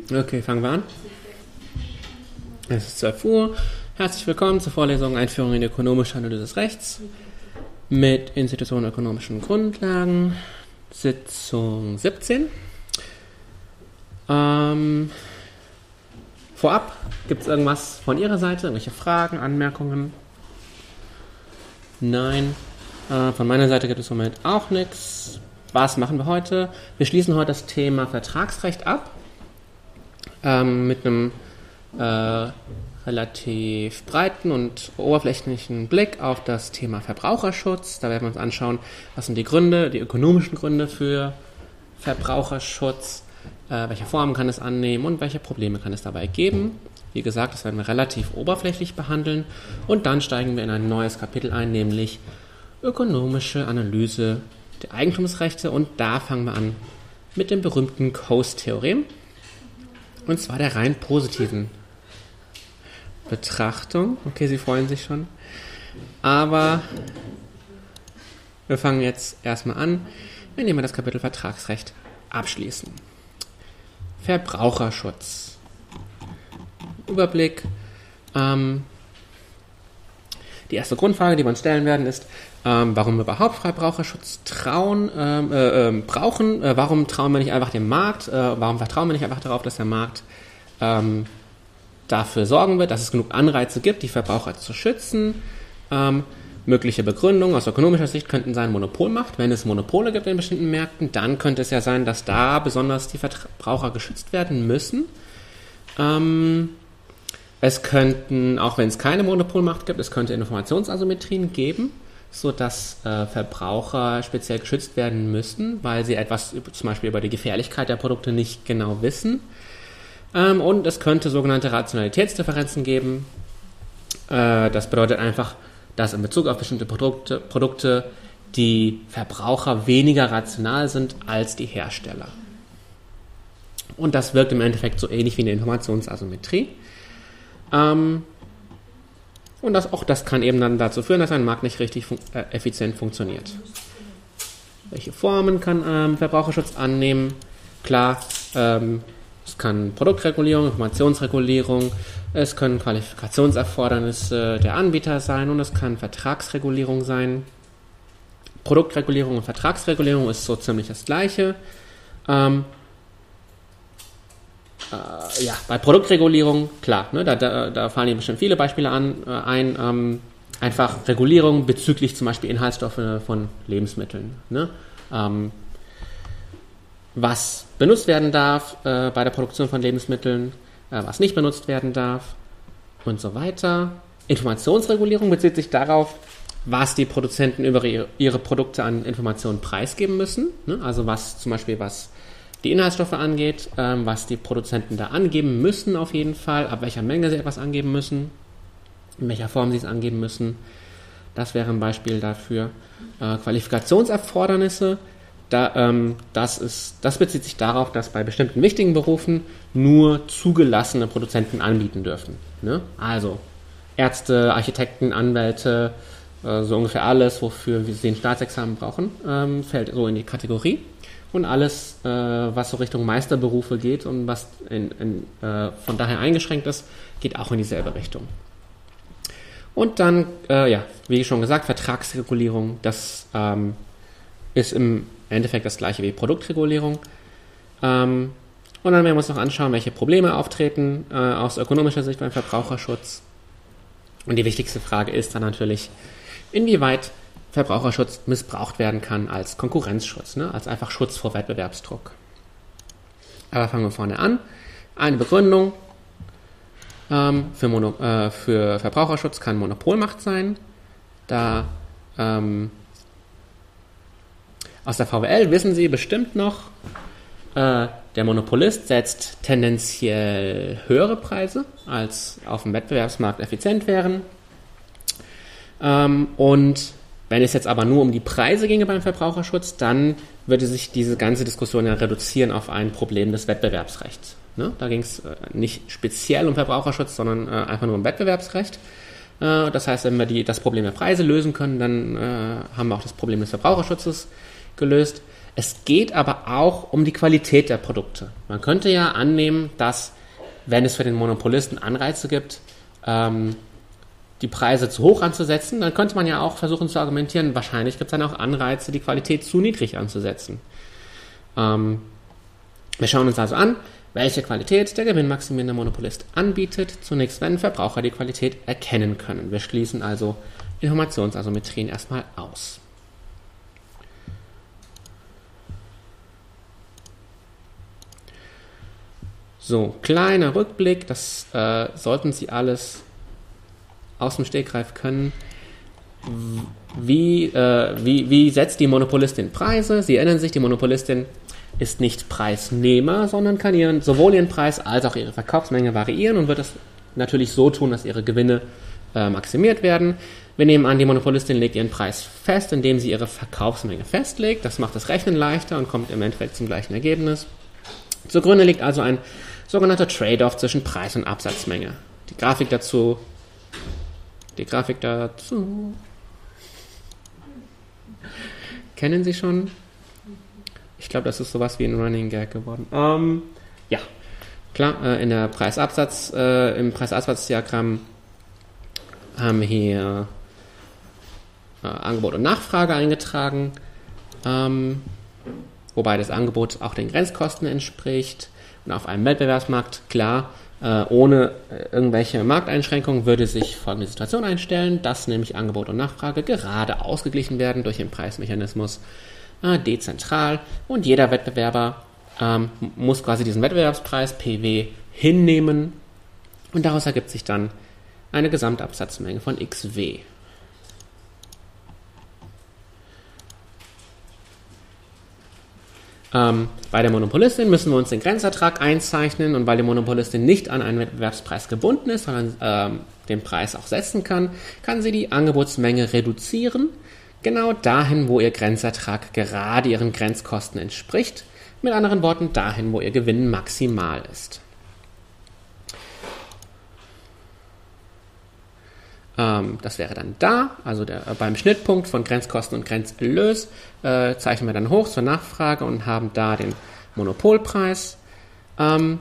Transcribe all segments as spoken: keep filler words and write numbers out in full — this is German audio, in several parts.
Okay, fangen wir an. Es ist zwölf Uhr. Herzlich willkommen zur Vorlesung Einführung in die ökonomische Analyse des Rechts mit Institutionen ökonomischen Grundlagen, Sitzung siebzehn. Ähm, vorab, gibt es irgendwas von Ihrer Seite? Irgendwelche Fragen, Anmerkungen? Nein. Äh, von meiner Seite gibt es im Moment auch nichts. Was machen wir heute? Wir schließen heute das Thema Vertragsrecht ab. Ähm, mit einem äh, relativ breiten und oberflächlichen Blick auf das Thema Verbraucherschutz. Da werden wir uns anschauen, was sind die Gründe, die ökonomischen Gründe für Verbraucherschutz, äh, welche Formen kann es annehmen und welche Probleme kann es dabei geben. Wie gesagt, das werden wir relativ oberflächlich behandeln und dann steigen wir in ein neues Kapitel ein, nämlich ökonomische Analyse der Eigentumsrechte, und da fangen wir an mit dem berühmten Coase-Theorem. Und zwar der rein positiven Betrachtung. Okay, Sie freuen sich schon. Aber wir fangen jetzt erstmal an, indem wir das Kapitel Vertragsrecht abschließen. Verbraucherschutz. Überblick. Ähm, die erste Grundfrage, die wir uns stellen werden, ist, ähm, warum wir überhaupt Verbraucherschutz trauen, ähm, äh, äh, brauchen. Äh, warum trauen wir nicht einfach dem Markt? Äh, warum vertrauen wir nicht einfach darauf, dass der Markt ähm, dafür sorgen wird, dass es genug Anreize gibt, die Verbraucher zu schützen? Ähm, mögliche Begründungen aus ökonomischer Sicht könnten sein Monopolmacht. Wenn es Monopole gibt in bestimmten Märkten, dann könnte es ja sein, dass da besonders die Verbraucher geschützt werden müssen. Ähm, es könnten, auch wenn es keine Monopolmacht gibt, es könnte Informationsasymmetrien geben, sodass äh, Verbraucher speziell geschützt werden müssen, weil sie etwas über, zum Beispiel über die Gefährlichkeit der Produkte nicht genau wissen. Ähm, und es könnte sogenannte Rationalitätsdifferenzen geben. Äh, das bedeutet einfach, dass in Bezug auf bestimmte Produkte, Produkte die Verbraucher weniger rational sind als die Hersteller. Und das wirkt im Endeffekt so ähnlich wie eine Informationsasymmetrie. Ähm, und das, auch das kann eben dann dazu führen, dass ein Markt nicht richtig fun- äh, effizient funktioniert. Welche Formen kann ähm, Verbraucherschutz annehmen? Klar, ähm, es kann Produktregulierung, Informationsregulierung, es können Qualifikationserfordernisse der Anbieter sein und es kann Vertragsregulierung sein. Produktregulierung und Vertragsregulierung ist so ziemlich das Gleiche. Ähm, Äh, ja, bei Produktregulierung, klar, ne, da, da, da fallen Ihnen bestimmt viele Beispiele an, äh, ein. Ähm, einfach Regulierung bezüglich zum Beispiel Inhaltsstoffe von Lebensmitteln. Ne? Ähm, was benutzt werden darf äh, bei der Produktion von Lebensmitteln, äh, was nicht benutzt werden darf und so weiter. Informationsregulierung bezieht sich darauf, was die Produzenten über ihre, ihre Produkte an Informationen preisgeben müssen. Ne? Also was zum Beispiel was die Inhaltsstoffe angeht, ähm, was die Produzenten da angeben müssen auf jeden Fall, ab welcher Menge sie etwas angeben müssen, in welcher Form sie es angeben müssen. Das wäre ein Beispiel dafür. Äh, Qualifikationserfordernisse, da, ähm, das, ist, das bezieht sich darauf, dass bei bestimmten wichtigen Berufen nur zugelassene Produzenten anbieten dürfen. Ne? Also Ärzte, Architekten, Anwälte, äh, so ungefähr alles, wofür wir den Staatsexamen brauchen, ähm, fällt so in die Kategorie. Und alles, äh, was so Richtung Meisterberufe geht und was in, in, äh, von daher eingeschränkt ist, geht auch in dieselbe Richtung. Und dann, äh, ja, wie schon gesagt, Vertragsregulierung, das ähm, ist im Endeffekt das gleiche wie Produktregulierung. Ähm, und dann werden wir uns noch anschauen, welche Probleme auftreten äh, aus ökonomischer Sicht beim Verbraucherschutz. Und die wichtigste Frage ist dann natürlich, inwieweit Verbraucherschutz missbraucht werden kann als Konkurrenzschutz, ne? Als einfach Schutz vor Wettbewerbsdruck. Aber fangen wir vorne an. Eine Begründung ähm, für, Mono, äh, für Verbraucherschutz kann Monopolmacht sein. Da ähm, aus der V W L wissen Sie bestimmt noch, äh, der Monopolist setzt tendenziell höhere Preise, als auf dem Wettbewerbsmarkt effizient wären. Ähm, und wenn es jetzt aber nur um die Preise ginge beim Verbraucherschutz, dann würde sich diese ganze Diskussion ja reduzieren auf ein Problem des Wettbewerbsrechts. Ne? Da ging es äh, nicht speziell um Verbraucherschutz, sondern äh, einfach nur um Wettbewerbsrecht. Äh, das heißt, wenn wir die, das Problem der Preise lösen können, dann äh, haben wir auch das Problem des Verbraucherschutzes gelöst. Es geht aber auch um die Qualität der Produkte. Man könnte ja annehmen, dass, wenn es für den Monopolisten Anreize gibt, ähm, die Preise zu hoch anzusetzen, dann könnte man ja auch versuchen zu argumentieren, wahrscheinlich gibt es dann auch Anreize, die Qualität zu niedrig anzusetzen. Ähm, wir schauen uns also an, welche Qualität der gewinnmaximierende Monopolist anbietet, zunächst wenn Verbraucher die Qualität erkennen können. Wir schließen also Informationsasymmetrien erstmal aus. So, kleiner Rückblick, das äh, sollten Sie alles aus dem Stegreif können. Wie, äh, wie, wie setzt die Monopolistin Preise? Sie erinnern sich, die Monopolistin ist nicht Preisnehmer, sondern kann ihren, sowohl ihren Preis als auch ihre Verkaufsmenge variieren und wird das natürlich so tun, dass ihre Gewinne äh, maximiert werden. Wir nehmen an, die Monopolistin legt ihren Preis fest, indem sie ihre Verkaufsmenge festlegt. Das macht das Rechnen leichter und kommt im Endeffekt zum gleichen Ergebnis. Zugrunde liegt also ein sogenannter Trade-off zwischen Preis und Absatzmenge. Die Grafik dazu, die Grafik dazu, kennen Sie schon? Ich glaube, das ist sowas wie ein Running Gag geworden. Ähm, ja, klar, äh, in der Preisabsatz, äh, im Preisabsatzdiagramm haben wir hier äh, Angebot und Nachfrage eingetragen, ähm, wobei das Angebot auch den Grenzkosten entspricht. Und auf einem Wettbewerbsmarkt, klar, äh, ohne äh, irgendwelche Markteinschränkungen würde sich folgende Situation einstellen, dass nämlich Angebot und Nachfrage gerade ausgeglichen werden durch den Preismechanismus äh, dezentral und jeder Wettbewerber ähm, muss quasi diesen Wettbewerbspreis P W hinnehmen und daraus ergibt sich dann eine Gesamtabsatzmenge von X W. Ähm, bei der Monopolistin müssen wir uns den Grenzertrag einzeichnen und weil die Monopolistin nicht an einen Wettbewerbspreis gebunden ist, sondern ähm, den Preis auch setzen kann, kann sie die Angebotsmenge reduzieren, genau dahin, wo ihr Grenzertrag gerade ihren Grenzkosten entspricht, mit anderen Worten dahin, wo ihr Gewinn maximal ist. Ähm, das wäre dann da, also der, äh, beim Schnittpunkt von Grenzkosten und Grenzerlös äh, zeichnen wir dann hoch zur Nachfrage und haben da den Monopolpreis. Ähm,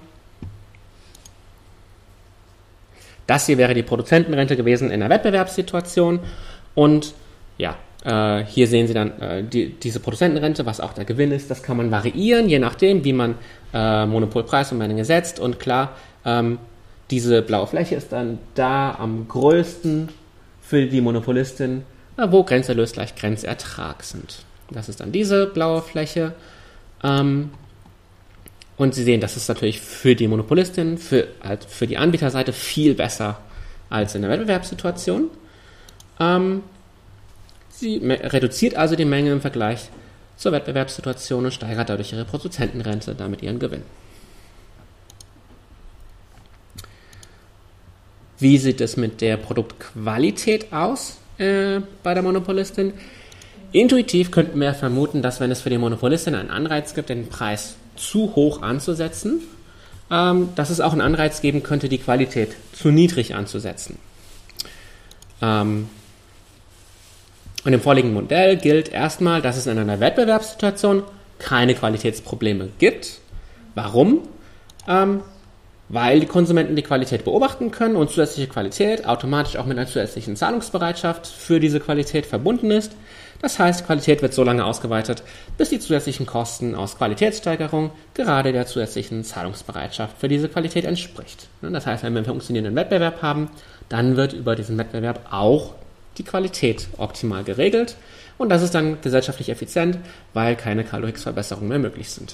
das hier wäre die Produzentenrente gewesen in der Wettbewerbssituation und ja, äh, hier sehen Sie dann äh, die, diese Produzentenrente, was auch der Gewinn ist, das kann man variieren, je nachdem, wie man äh, Monopolpreis und Menge setzt und klar, ähm, diese blaue Fläche ist dann da am größten für die Monopolistin, wo Grenzerlös gleich Grenzertrag sind. Das ist dann diese blaue Fläche. Und Sie sehen, das ist natürlich für die Monopolistin, für, halt für die Anbieterseite viel besser als in der Wettbewerbssituation. Sie reduziert also die Menge im Vergleich zur Wettbewerbssituation und steigert dadurch ihre Produzentenrente, damit ihren Gewinn. Wie sieht es mit der Produktqualität aus äh, bei der Monopolistin? Intuitiv könnten wir vermuten, dass wenn es für die Monopolistin einen Anreiz gibt, den Preis zu hoch anzusetzen, ähm, dass es auch einen Anreiz geben könnte, die Qualität zu niedrig anzusetzen. Ähm, und im vorliegenden Modell gilt erstmal, dass es in einer Wettbewerbssituation keine Qualitätsprobleme gibt. Warum? Ähm, Weil die Konsumenten die Qualität beobachten können und zusätzliche Qualität automatisch auch mit einer zusätzlichen Zahlungsbereitschaft für diese Qualität verbunden ist. Das heißt, Qualität wird so lange ausgeweitet, bis die zusätzlichen Kosten aus Qualitätssteigerung gerade der zusätzlichen Zahlungsbereitschaft für diese Qualität entspricht. Das heißt, wenn wir einen funktionierenden Wettbewerb haben, dann wird über diesen Wettbewerb auch die Qualität optimal geregelt und das ist dann gesellschaftlich effizient, weil keine K-L-Verbesserungen mehr möglich sind.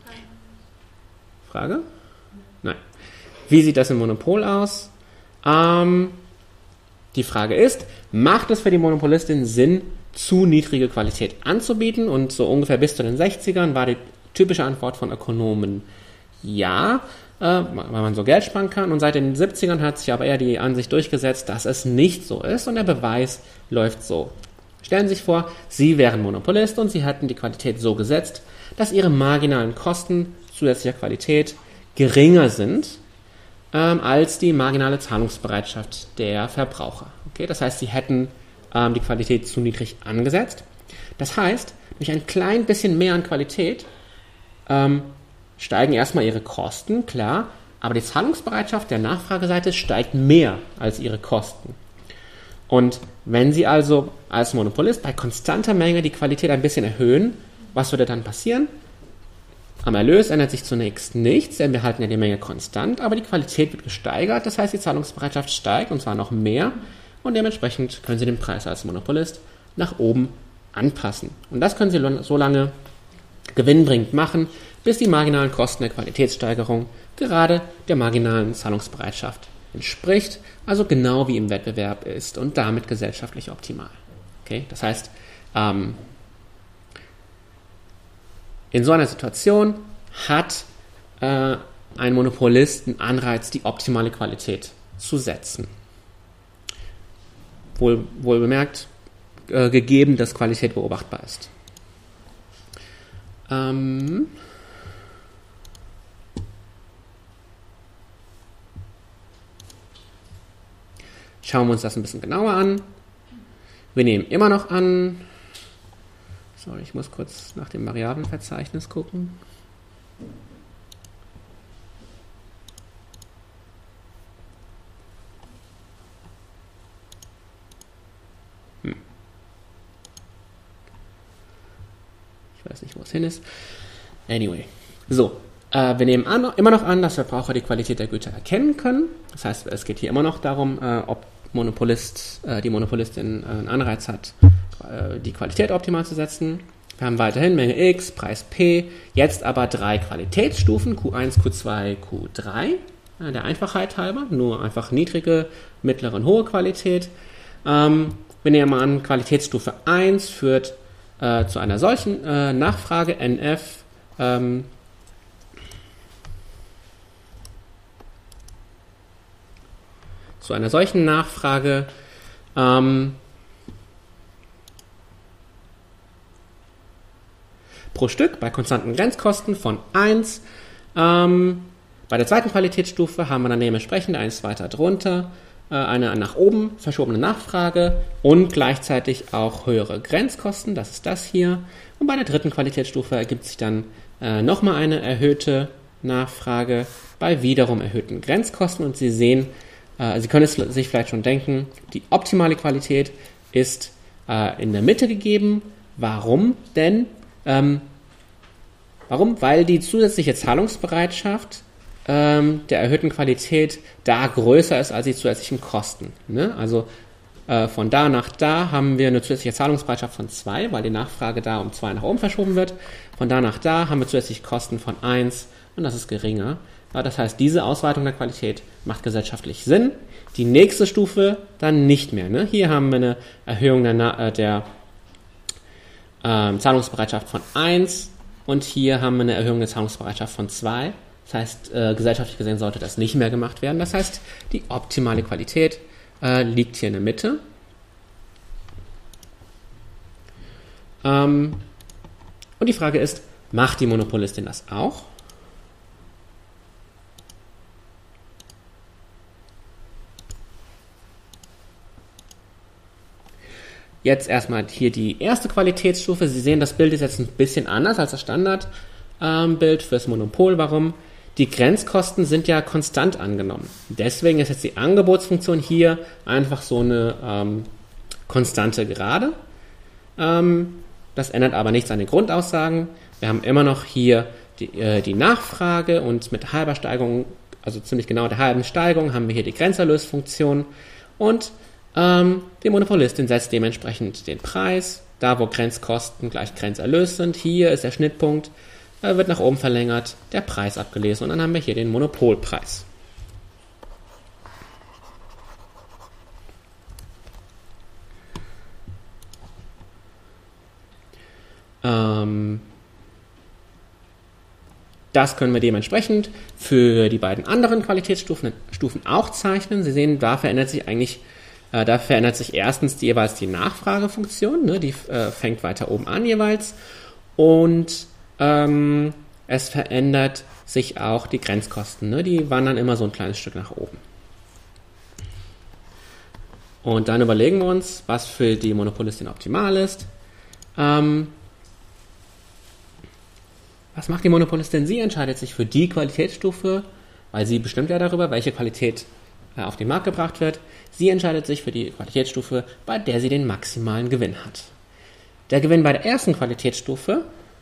Frage? Nein. Wie sieht das im Monopol aus? Ähm, die Frage ist, macht es für die Monopolistin Sinn, zu niedrige Qualität anzubieten? Und so ungefähr bis zu den sechzigern war die typische Antwort von Ökonomen ja, äh, weil man so Geld sparen kann. Und seit den siebzigern hat sich aber eher die Ansicht durchgesetzt, dass es nicht so ist. Und der Beweis läuft so. Stellen Sie sich vor, Sie wären Monopolist und Sie hätten die Qualität so gesetzt, dass Ihre marginalen Kosten zusätzlicher Qualität geringer sind ähm, als die marginale Zahlungsbereitschaft der Verbraucher. Okay, das heißt, sie hätten ähm, die Qualität zu niedrig angesetzt. Das heißt, durch ein klein bisschen mehr an Qualität ähm, steigen erstmal ihre Kosten, klar, aber die Zahlungsbereitschaft der Nachfrageseite steigt mehr als ihre Kosten. Und wenn Sie also als Monopolist bei konstanter Menge die Qualität ein bisschen erhöhen, was würde dann passieren? Am Erlös ändert sich zunächst nichts, denn wir halten ja die Menge konstant, aber die Qualität wird gesteigert, das heißt, die Zahlungsbereitschaft steigt und zwar noch mehr und dementsprechend können Sie den Preis als Monopolist nach oben anpassen. Und das können Sie so lange gewinnbringend machen, bis die marginalen Kosten der Qualitätssteigerung gerade der marginalen Zahlungsbereitschaft entspricht, also genau wie im Wettbewerb ist und damit gesellschaftlich optimal. Okay? Das heißt, ähm, in so einer Situation hat äh, ein Monopolist einen Anreiz, die optimale Qualität zu setzen. Wohl, wohl bemerkt, äh, gegeben, dass Qualität beobachtbar ist. Ähm, Schauen wir uns das ein bisschen genauer an. Wir nehmen immer noch an, sorry, ich muss kurz nach dem Variablenverzeichnis gucken. Hm. Ich weiß nicht, wo es hin ist. Anyway, so. Äh, wir nehmen an, immer noch an, dass Verbraucher die Qualität der Güter erkennen können. Das heißt, es geht hier immer noch darum, äh, ob Monopolist, äh, die Monopolistin äh, einen Anreiz hat, äh, die Qualität optimal zu setzen. Wir haben weiterhin Menge X, Preis P, jetzt aber drei Qualitätsstufen, Q eins, Q zwei, Q drei, äh, der Einfachheit halber, nur einfach niedrige, mittlere und hohe Qualität. Ähm, wir nehmen mal an, Qualitätsstufe eins führt äh, zu einer solchen äh, Nachfrage, N F, ähm, zu einer solchen Nachfrage ähm, pro Stück bei konstanten Grenzkosten von eins. Ähm, bei der zweiten Qualitätsstufe haben wir dann dementsprechend eins weiter drunter äh, eine nach oben verschobene Nachfrage und gleichzeitig auch höhere Grenzkosten, das ist das hier. Und bei der dritten Qualitätsstufe ergibt sich dann äh, nochmal eine erhöhte Nachfrage bei wiederum erhöhten Grenzkosten und Sie sehen, Sie können es sich vielleicht schon denken, die optimale Qualität ist äh, in der Mitte gegeben. Warum denn? Ähm, warum? Weil die zusätzliche Zahlungsbereitschaft ähm, der erhöhten Qualität da größer ist als die zusätzlichen Kosten. Ne? Also äh, von da nach da haben wir eine zusätzliche Zahlungsbereitschaft von zwei, weil die Nachfrage da um zwei nach oben verschoben wird. Von da nach da haben wir zusätzliche Kosten von eins und das ist geringer. Das heißt, diese Ausweitung der Qualität macht gesellschaftlich Sinn. Die nächste Stufe dann nicht mehr. Ne? Hier haben wir eine Erhöhung der, äh, der äh, Zahlungsbereitschaft von eins und hier haben wir eine Erhöhung der Zahlungsbereitschaft von zwei. Das heißt, äh, gesellschaftlich gesehen sollte das nicht mehr gemacht werden. Das heißt, die optimale Qualität äh, liegt hier in der Mitte. Ähm, und die Frage ist, macht die Monopolistin das auch? Jetzt erstmal hier die erste Qualitätsstufe. Sie sehen, das Bild ist jetzt ein bisschen anders als das Standardbild ähm, fürs Monopol. Warum? Die Grenzkosten sind ja konstant angenommen. Deswegen ist jetzt die Angebotsfunktion hier einfach so eine ähm, konstante Gerade. Ähm, das ändert aber nichts an den Grundaussagen. Wir haben immer noch hier die, äh, die Nachfrage und mit halber Steigerung, also ziemlich genau der halben Steigerung, haben wir hier die Grenzerlösfunktion und Ähm, die Monopolistin setzt dementsprechend den Preis, da wo Grenzkosten gleich Grenzerlös sind. Hier ist der Schnittpunkt, äh, wird nach oben verlängert, der Preis abgelesen und dann haben wir hier den Monopolpreis. Ähm, das können wir dementsprechend für die beiden anderen Qualitätsstufen Stufen auch zeichnen. Sie sehen, da verändert sich eigentlich Äh, da verändert sich erstens die, jeweils die Nachfragefunktion, ne, die äh, fängt weiter oben an jeweils und ähm, es verändert sich auch die Grenzkosten, ne, die wandern immer so ein kleines Stück nach oben. Und dann überlegen wir uns, was für die Monopolistin optimal ist. Ähm, was macht die Monopolistin? Sie entscheidet sich für die Qualitätsstufe, weil sie bestimmt ja darüber, welche Qualität äh, auf den Markt gebracht wird. Sie entscheidet sich für die Qualitätsstufe, bei der sie den maximalen Gewinn hat. Der Gewinn bei der ersten Qualitätsstufe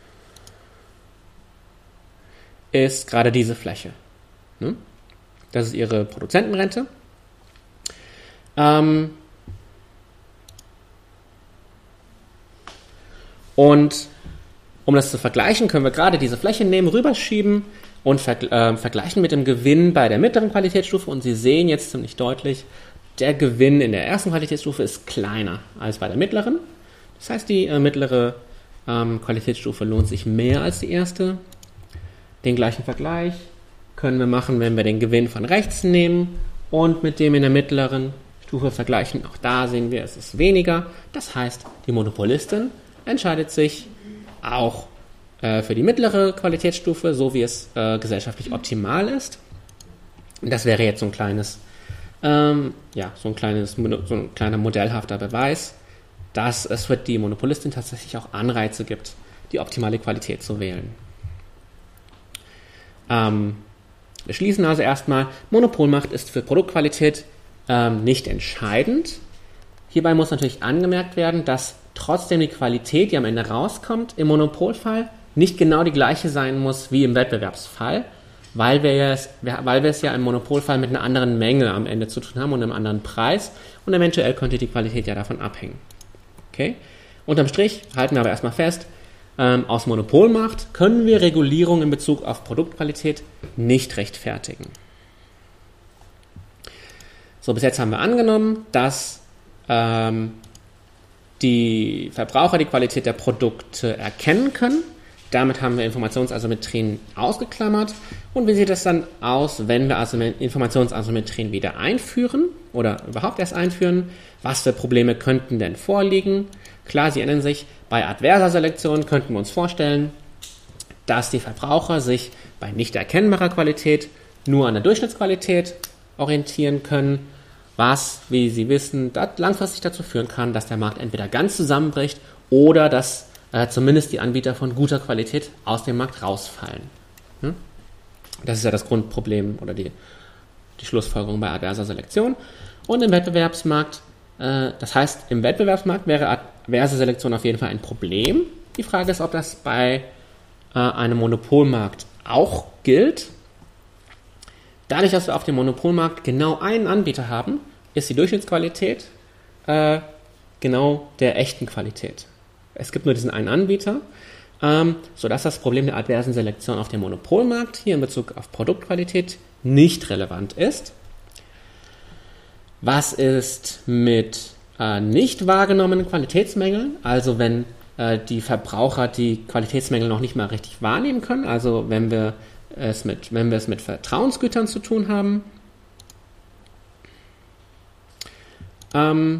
ist gerade diese Fläche. Das ist ihre Produzentenrente. Ähm und um das zu vergleichen, können wir gerade diese Fläche nehmen, rüberschieben und verg- äh, vergleichen mit dem Gewinn bei der mittleren Qualitätsstufe. Und Sie sehen jetzt ziemlich deutlich, der Gewinn in der ersten Qualitätsstufe ist kleiner als bei der mittleren. Das heißt, die äh, mittlere ähm, Qualitätsstufe lohnt sich mehr als die erste. Den gleichen Vergleich können wir machen, wenn wir den Gewinn von rechts nehmen und mit dem in der mittleren Stufe vergleichen. Auch da sehen wir, es ist weniger. Das heißt, die Monopolistin entscheidet sich auch äh, für die mittlere Qualitätsstufe, so wie es äh, gesellschaftlich optimal ist. Das wäre jetzt so ein kleines, ähm, ja, so ein kleines, so ein kleiner modellhafter Beweis, dass es für die Monopolistin tatsächlich auch Anreize gibt, die optimale Qualität zu wählen. Ähm, wir schließen also erstmal, Monopolmacht ist für Produktqualität ähm, nicht entscheidend. Hierbei muss natürlich angemerkt werden, dass trotzdem die Qualität, die am Ende rauskommt, im Monopolfall nicht genau die gleiche sein muss wie im Wettbewerbsfall, weil wir, es, weil wir es ja im Monopolfall mit einer anderen Menge am Ende zu tun haben und einem anderen Preis und eventuell könnte die Qualität ja davon abhängen. Okay? Unterm Strich halten wir aber erstmal fest, ähm, aus Monopolmacht können wir Regulierung in Bezug auf Produktqualität nicht rechtfertigen. So, bis jetzt haben wir angenommen, dass ähm, die Verbraucher die Qualität der Produkte erkennen können. Damit haben wir Informationsasymmetrien ausgeklammert. Und wie sieht es dann aus, wenn wir Informationsasymmetrien wieder einführen oder überhaupt erst einführen? Was für Probleme könnten denn vorliegen? Klar, Sie erinnern sich, bei adverser Selektion könnten wir uns vorstellen, dass die Verbraucher sich bei nicht erkennbarer Qualität nur an der Durchschnittsqualität orientieren können, was, wie Sie wissen, langfristig dazu führen kann, dass der Markt entweder ganz zusammenbricht oder dass äh, zumindest die Anbieter von guter Qualität aus dem Markt rausfallen. Hm? Das ist ja das Grundproblem oder die, die Schlussfolgerung bei adverser Selektion. Und im Wettbewerbsmarkt, äh, das heißt, im Wettbewerbsmarkt wäre adverse Selektion auf jeden Fall ein Problem. Die Frage ist, ob das bei äh, einem Monopolmarkt auch gilt. Dadurch, dass wir auf dem Monopolmarkt genau einen Anbieter haben, ist die Durchschnittsqualität äh, genau der echten Qualität. Es gibt nur diesen einen Anbieter, ähm, sodass das Problem der adversen Selektion auf dem Monopolmarkt hier in Bezug auf Produktqualität nicht relevant ist. Was ist mit äh, nicht wahrgenommenen Qualitätsmängeln? Also wenn äh, die Verbraucher die Qualitätsmängel noch nicht mal richtig wahrnehmen können, also wenn wir es mit, wenn wir es mit Vertrauensgütern zu tun haben. Ähm,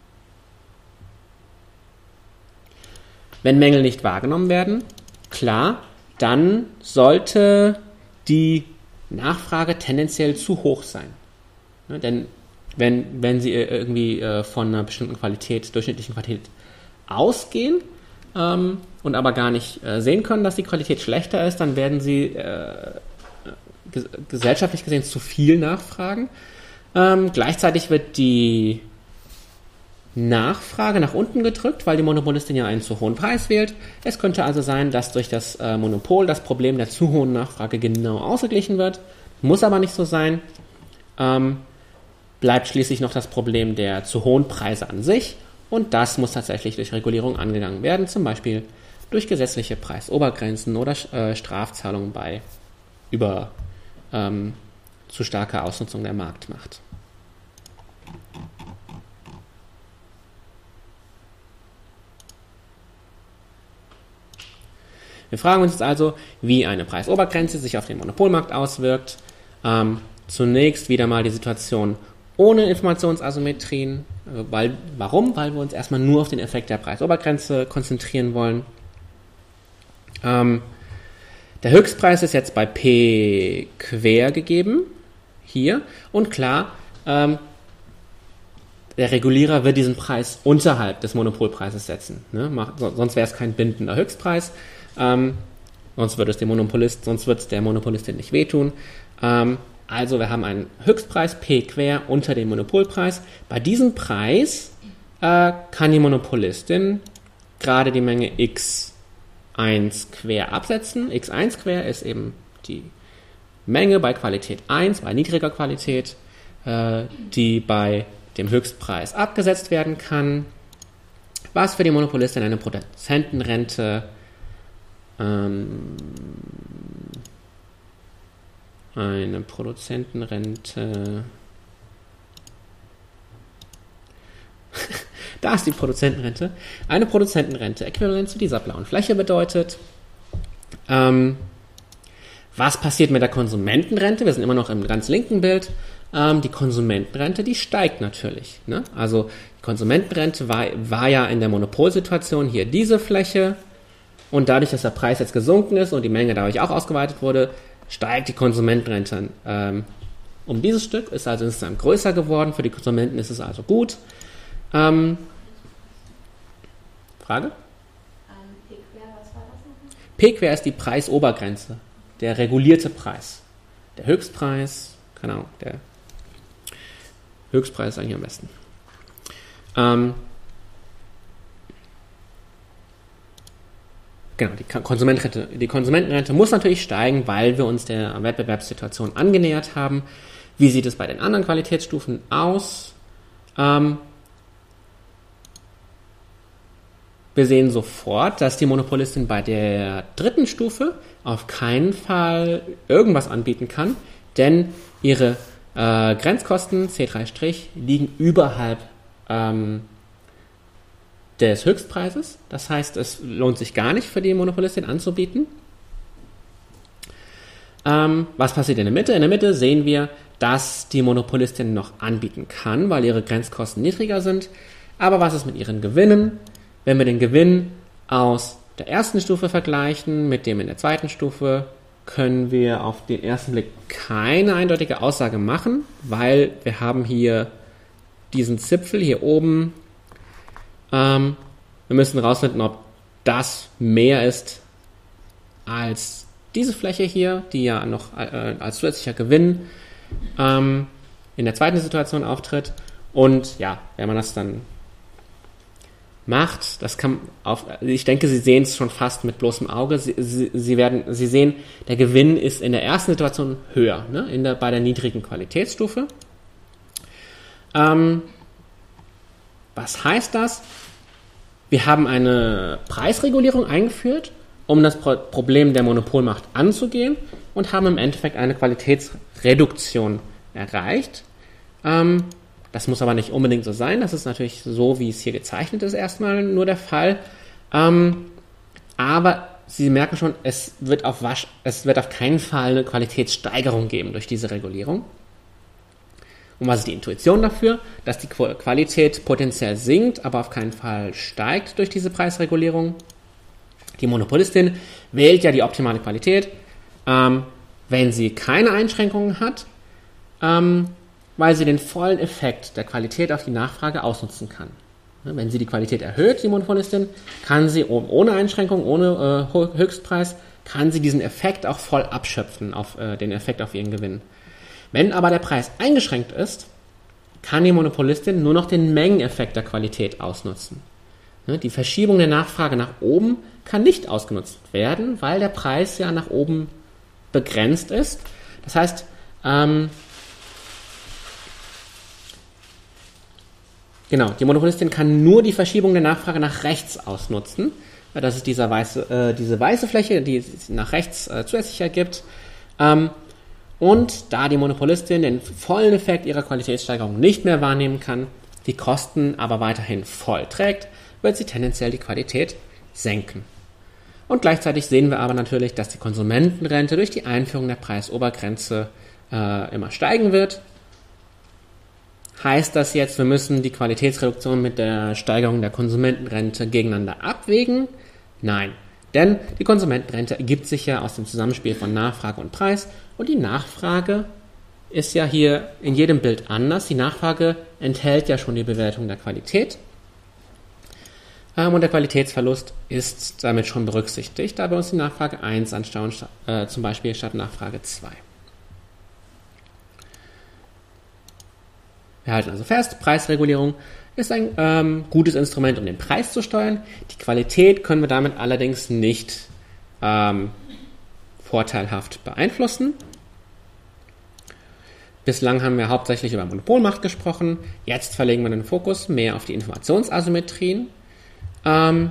wenn Mängel nicht wahrgenommen werden, klar, dann sollte die Nachfrage tendenziell zu hoch sein. Ne, denn wenn, wenn Sie irgendwie äh, von einer bestimmten Qualität, durchschnittlichen Qualität ausgehen, Ähm, und aber gar nicht äh, sehen können, dass die Qualität schlechter ist, dann werden sie äh, ges- gesellschaftlich gesehen zu viel nachfragen. Ähm, gleichzeitig wird die Nachfrage nach unten gedrückt, weil die Monopolistin ja einen zu hohen Preis wählt. Es könnte also sein, dass durch das äh, Monopol das Problem der zu hohen Nachfrage genau ausgeglichen wird. Muss aber nicht so sein. Ähm, bleibt schließlich noch das Problem der zu hohen Preise an sich. Und das muss tatsächlich durch Regulierung angegangen werden, zum Beispiel durch gesetzliche Preisobergrenzen oder äh, Strafzahlungen bei über ähm, zu starker Ausnutzung der Marktmacht. Wir fragen uns jetzt also, wie eine Preisobergrenze sich auf den Monopolmarkt auswirkt. Ähm, zunächst wieder mal die Situation ohne Informationsasymmetrien. Weil, warum? Weil wir uns erstmal nur auf den Effekt der Preisobergrenze konzentrieren wollen. Ähm, der Höchstpreis ist jetzt bei P quer gegeben, hier. Und klar, ähm, der Regulierer wird diesen Preis unterhalb des Monopolpreises setzen. Ne? Macht, so, sonst wäre es kein bindender Höchstpreis. Ähm, sonst würde es dem Monopolist, sonst wird es der Monopolistin nicht wehtun. Ähm, also wir haben einen Höchstpreis P quer unter dem Monopolpreis. Bei diesem Preis äh, kann die Monopolistin gerade die Menge x eins quer absetzen. x eins quer ist eben die Menge bei Qualität eins, bei niedriger Qualität, äh, die bei dem Höchstpreis abgesetzt werden kann, was für die Monopolistin eine Produzentenrente ähm, eine Produzentenrente da ist die Produzentenrente, eine Produzentenrente äquivalent zu dieser blauen Fläche bedeutet. Ähm, was passiert mit der Konsumentenrente? Wir sind immer noch im ganz linken Bild. Die Konsumentenrente, die steigt natürlich. Ne? Also die Konsumentenrente war, war ja in der Monopolsituation hier diese Fläche und dadurch, dass der Preis jetzt gesunken ist und die Menge dadurch auch ausgeweitet wurde, steigt die Konsumentenrente ähm, um dieses Stück, ist also insgesamt größer geworden. Für die Konsumenten ist es also gut. Ähm, Frage? Ähm, P quer, was war das noch? P quer ist die Preisobergrenze, der regulierte Preis. Der Höchstpreis, keine Ahnung, der Höchstpreis ist eigentlich am besten. Ähm, genau, die Konsumentenrente, die Konsumentenrente muss natürlich steigen, weil wir uns der Wettbewerbssituation angenähert haben. Wie sieht es bei den anderen Qualitätsstufen aus? Ähm, wir sehen sofort, dass die Monopolistin bei der dritten Stufe auf keinen Fall irgendwas anbieten kann, denn ihre Äh, Grenzkosten C drei' liegen überhalb ähm, des Höchstpreises. Das heißt, es lohnt sich gar nicht für die Monopolistin anzubieten. Ähm, was passiert in der Mitte? In der Mitte sehen wir, dass die Monopolistin noch anbieten kann, weil ihre Grenzkosten niedriger sind. Aber was ist mit ihren Gewinnen? Wenn wir den Gewinn aus der ersten Stufe vergleichen mit dem in der zweiten Stufe, können wir auf den ersten Blick keine eindeutige Aussage machen, weil wir haben hier diesen Zipfel hier oben. Ähm, wir müssen herausfinden, ob das mehr ist als diese Fläche hier, die ja noch äh, als zusätzlicher Gewinn ähm, in der zweiten Situation auftritt. Und ja, wenn man das dann macht, das kann auf, ich denke, Sie sehen es schon fast mit bloßem Auge. Sie, Sie, Sie werden, Sie sehen, der Gewinn ist in der ersten Situation höher, ne, in der, bei der niedrigen Qualitätsstufe. Ähm, was heißt das? Wir haben eine Preisregulierung eingeführt, um das Pro- Problem der Monopolmacht anzugehen und haben im Endeffekt eine Qualitätsreduktion erreicht. Ähm, Das muss aber nicht unbedingt so sein. Das ist natürlich so, wie es hier gezeichnet ist, erstmal nur der Fall. Ähm, aber Sie merken schon, es wird, auf Wasch, es wird auf keinen Fall eine Qualitätssteigerung geben durch diese Regulierung. Und was ist die Intuition dafür? Dass die Qualität potenziell sinkt, aber auf keinen Fall steigt durch diese Preisregulierung. Die Monopolistin wählt ja die optimale Qualität, ähm, wenn sie keine Einschränkungen hat, ähm, weil sie den vollen Effekt der Qualität auf die Nachfrage ausnutzen kann. Wenn sie die Qualität erhöht, die Monopolistin, kann sie ohne Einschränkung, ohne äh, Höchstpreis, kann sie diesen Effekt auch voll abschöpfen, auf äh, den Effekt auf ihren Gewinn. Wenn aber der Preis eingeschränkt ist, kann die Monopolistin nur noch den Mengeneffekt der Qualität ausnutzen. Die Verschiebung der Nachfrage nach oben kann nicht ausgenutzt werden, weil der Preis ja nach oben begrenzt ist. Das heißt, ähm, Genau, die Monopolistin kann nur die Verschiebung der Nachfrage nach rechts ausnutzen. Das ist dieser weiße, äh, diese weiße Fläche, die es nach rechts äh, zusätzlich ergibt. Ähm, und da die Monopolistin den vollen Effekt ihrer Qualitätssteigerung nicht mehr wahrnehmen kann, die Kosten aber weiterhin voll trägt, wird sie tendenziell die Qualität senken. Und gleichzeitig sehen wir aber natürlich, dass die Konsumentenrente durch die Einführung der Preisobergrenze äh, immer steigen wird. Heißt das jetzt, wir müssen die Qualitätsreduktion mit der Steigerung der Konsumentenrente gegeneinander abwägen? Nein, denn die Konsumentenrente ergibt sich ja aus dem Zusammenspiel von Nachfrage und Preis und die Nachfrage ist ja hier in jedem Bild anders. Die Nachfrage enthält ja schon die Bewertung der Qualität. Ähm, und der Qualitätsverlust ist damit schon berücksichtigt, da wir uns die Nachfrage eins anschauen, äh, zum Beispiel statt Nachfrage zwei. Wir halten also fest, Preisregulierung ist ein ähm, gutes Instrument, um den Preis zu steuern. Die Qualität können wir damit allerdings nicht ähm, vorteilhaft beeinflussen. Bislang haben wir hauptsächlich über Monopolmacht gesprochen. Jetzt verlegen wir den Fokus mehr auf die Informationsasymmetrien. Ähm,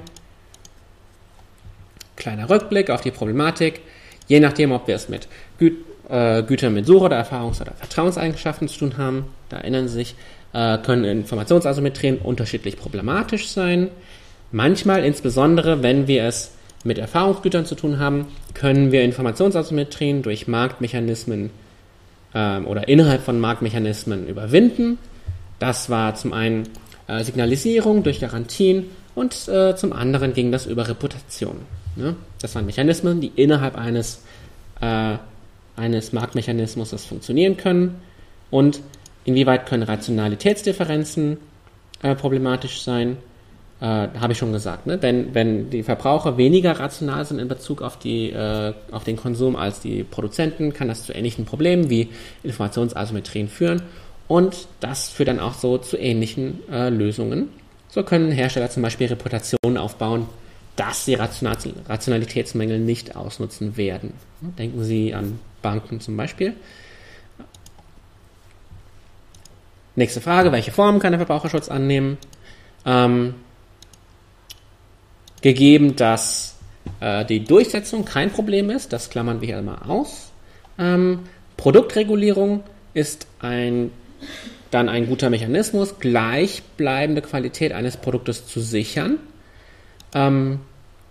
kleiner Rückblick auf die Problematik. Je nachdem, ob wir es mit Gü- äh, Gütern mit Such- oder Erfahrungs- oder Vertrauenseigenschaften zu tun haben, da erinnern Sie sich, äh, können Informationsasymmetrien unterschiedlich problematisch sein. Manchmal, insbesondere wenn wir es mit Erfahrungsgütern zu tun haben, können wir Informationsasymmetrien durch Marktmechanismen ähm, oder innerhalb von Marktmechanismen überwinden. Das war zum einen äh, Signalisierung durch Garantien und äh, zum anderen ging das über Reputation. Ne? Das waren Mechanismen, die innerhalb eines, äh, eines Marktmechanismus funktionieren können. Und inwieweit können Rationalitätsdifferenzen äh, problematisch sein? Äh, habe ich schon gesagt. Ne? Wenn, wenn die Verbraucher weniger rational sind in Bezug auf, die, äh, auf den Konsum als die Produzenten, kann das zu ähnlichen Problemen wie Informationsasymmetrien führen. Und das führt dann auch so zu ähnlichen äh, Lösungen. So können Hersteller zum Beispiel Reputationen aufbauen, dass sie Rational- Rationalitätsmängel nicht ausnutzen werden. Denken Sie an Banken zum Beispiel. Nächste Frage, welche Form kann der Verbraucherschutz annehmen? Ähm, gegeben, dass äh, die Durchsetzung kein Problem ist, das klammern wir hier mal aus. Ähm, Produktregulierung ist ein dann ein guter Mechanismus, gleichbleibende Qualität eines Produktes zu sichern. Ähm,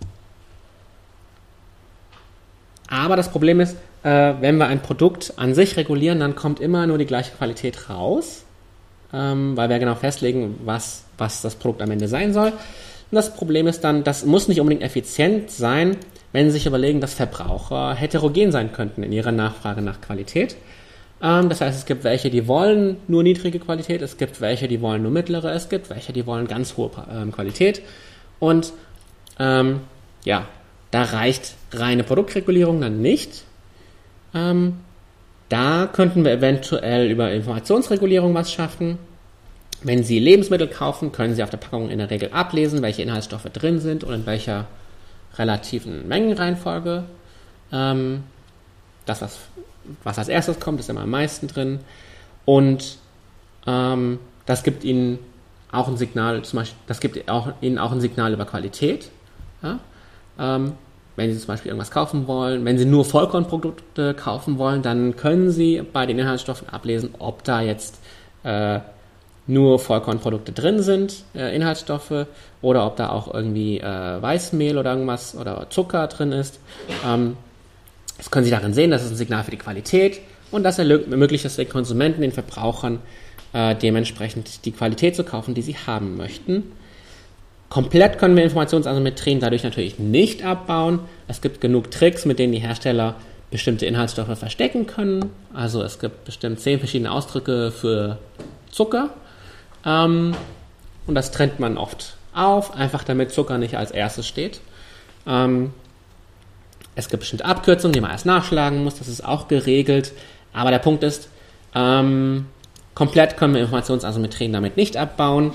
aber das Problem ist, äh, wenn wir ein Produkt an sich regulieren, dann kommt immer nur die gleiche Qualität raus, ähm, weil wir genau festlegen, was, was das Produkt am Ende sein soll. Und das Problem ist dann, das muss nicht unbedingt effizient sein, wenn Sie sich überlegen, dass Verbraucher heterogen sein könnten in ihrer Nachfrage nach Qualität. Das heißt, es gibt welche, die wollen nur niedrige Qualität, es gibt welche, die wollen nur mittlere, es gibt welche, die wollen ganz hohe ähm, Qualität. Und ähm, ja, da reicht reine Produktregulierung dann nicht. Ähm, da könnten wir eventuell über Informationsregulierung was schaffen. Wenn Sie Lebensmittel kaufen, können Sie auf der Packung in der Regel ablesen, welche Inhaltsstoffe drin sind und in welcher relativen Mengenreihenfolge. Ähm, das, was Was als erstes kommt, ist immer am meisten drin. Und ähm, das gibt Ihnen auch ein Signal, zum Beispiel, das gibt auch, Ihnen auch ein Signal über Qualität. Ja? Ähm, wenn Sie zum Beispiel irgendwas kaufen wollen, wenn Sie nur Vollkornprodukte kaufen wollen, dann können Sie bei den Inhaltsstoffen ablesen, ob da jetzt äh, nur Vollkornprodukte drin sind, äh, Inhaltsstoffe, oder ob da auch irgendwie äh, Weißmehl oder irgendwas oder Zucker drin ist. Ähm, Das können Sie darin sehen, das ist ein Signal für die Qualität und das ermöglicht es den Konsumenten, den Verbrauchern äh, dementsprechend die Qualität zu kaufen, die sie haben möchten. Komplett können wir Informationsasymmetrien dadurch natürlich nicht abbauen. Es gibt genug Tricks, mit denen die Hersteller bestimmte Inhaltsstoffe verstecken können. Also es gibt bestimmt zehn verschiedene Ausdrücke für Zucker ähm, und das trennt man oft auf, einfach damit Zucker nicht als erstes steht. Ähm, Es gibt bestimmte Abkürzungen, die man erst nachschlagen muss, das ist auch geregelt. Aber der Punkt ist, ähm, komplett können wir Informationsasymmetrien damit nicht abbauen.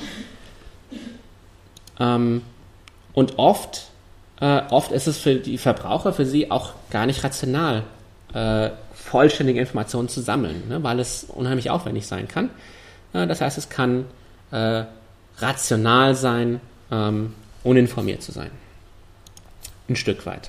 Ähm, und oft, äh, oft ist es für die Verbraucher, für sie auch gar nicht rational, äh, vollständige Informationen zu sammeln, ne, weil es unheimlich aufwendig sein kann. Äh, das heißt, es kann äh, rational sein, ähm, uninformiert zu sein. Ein Stück weit.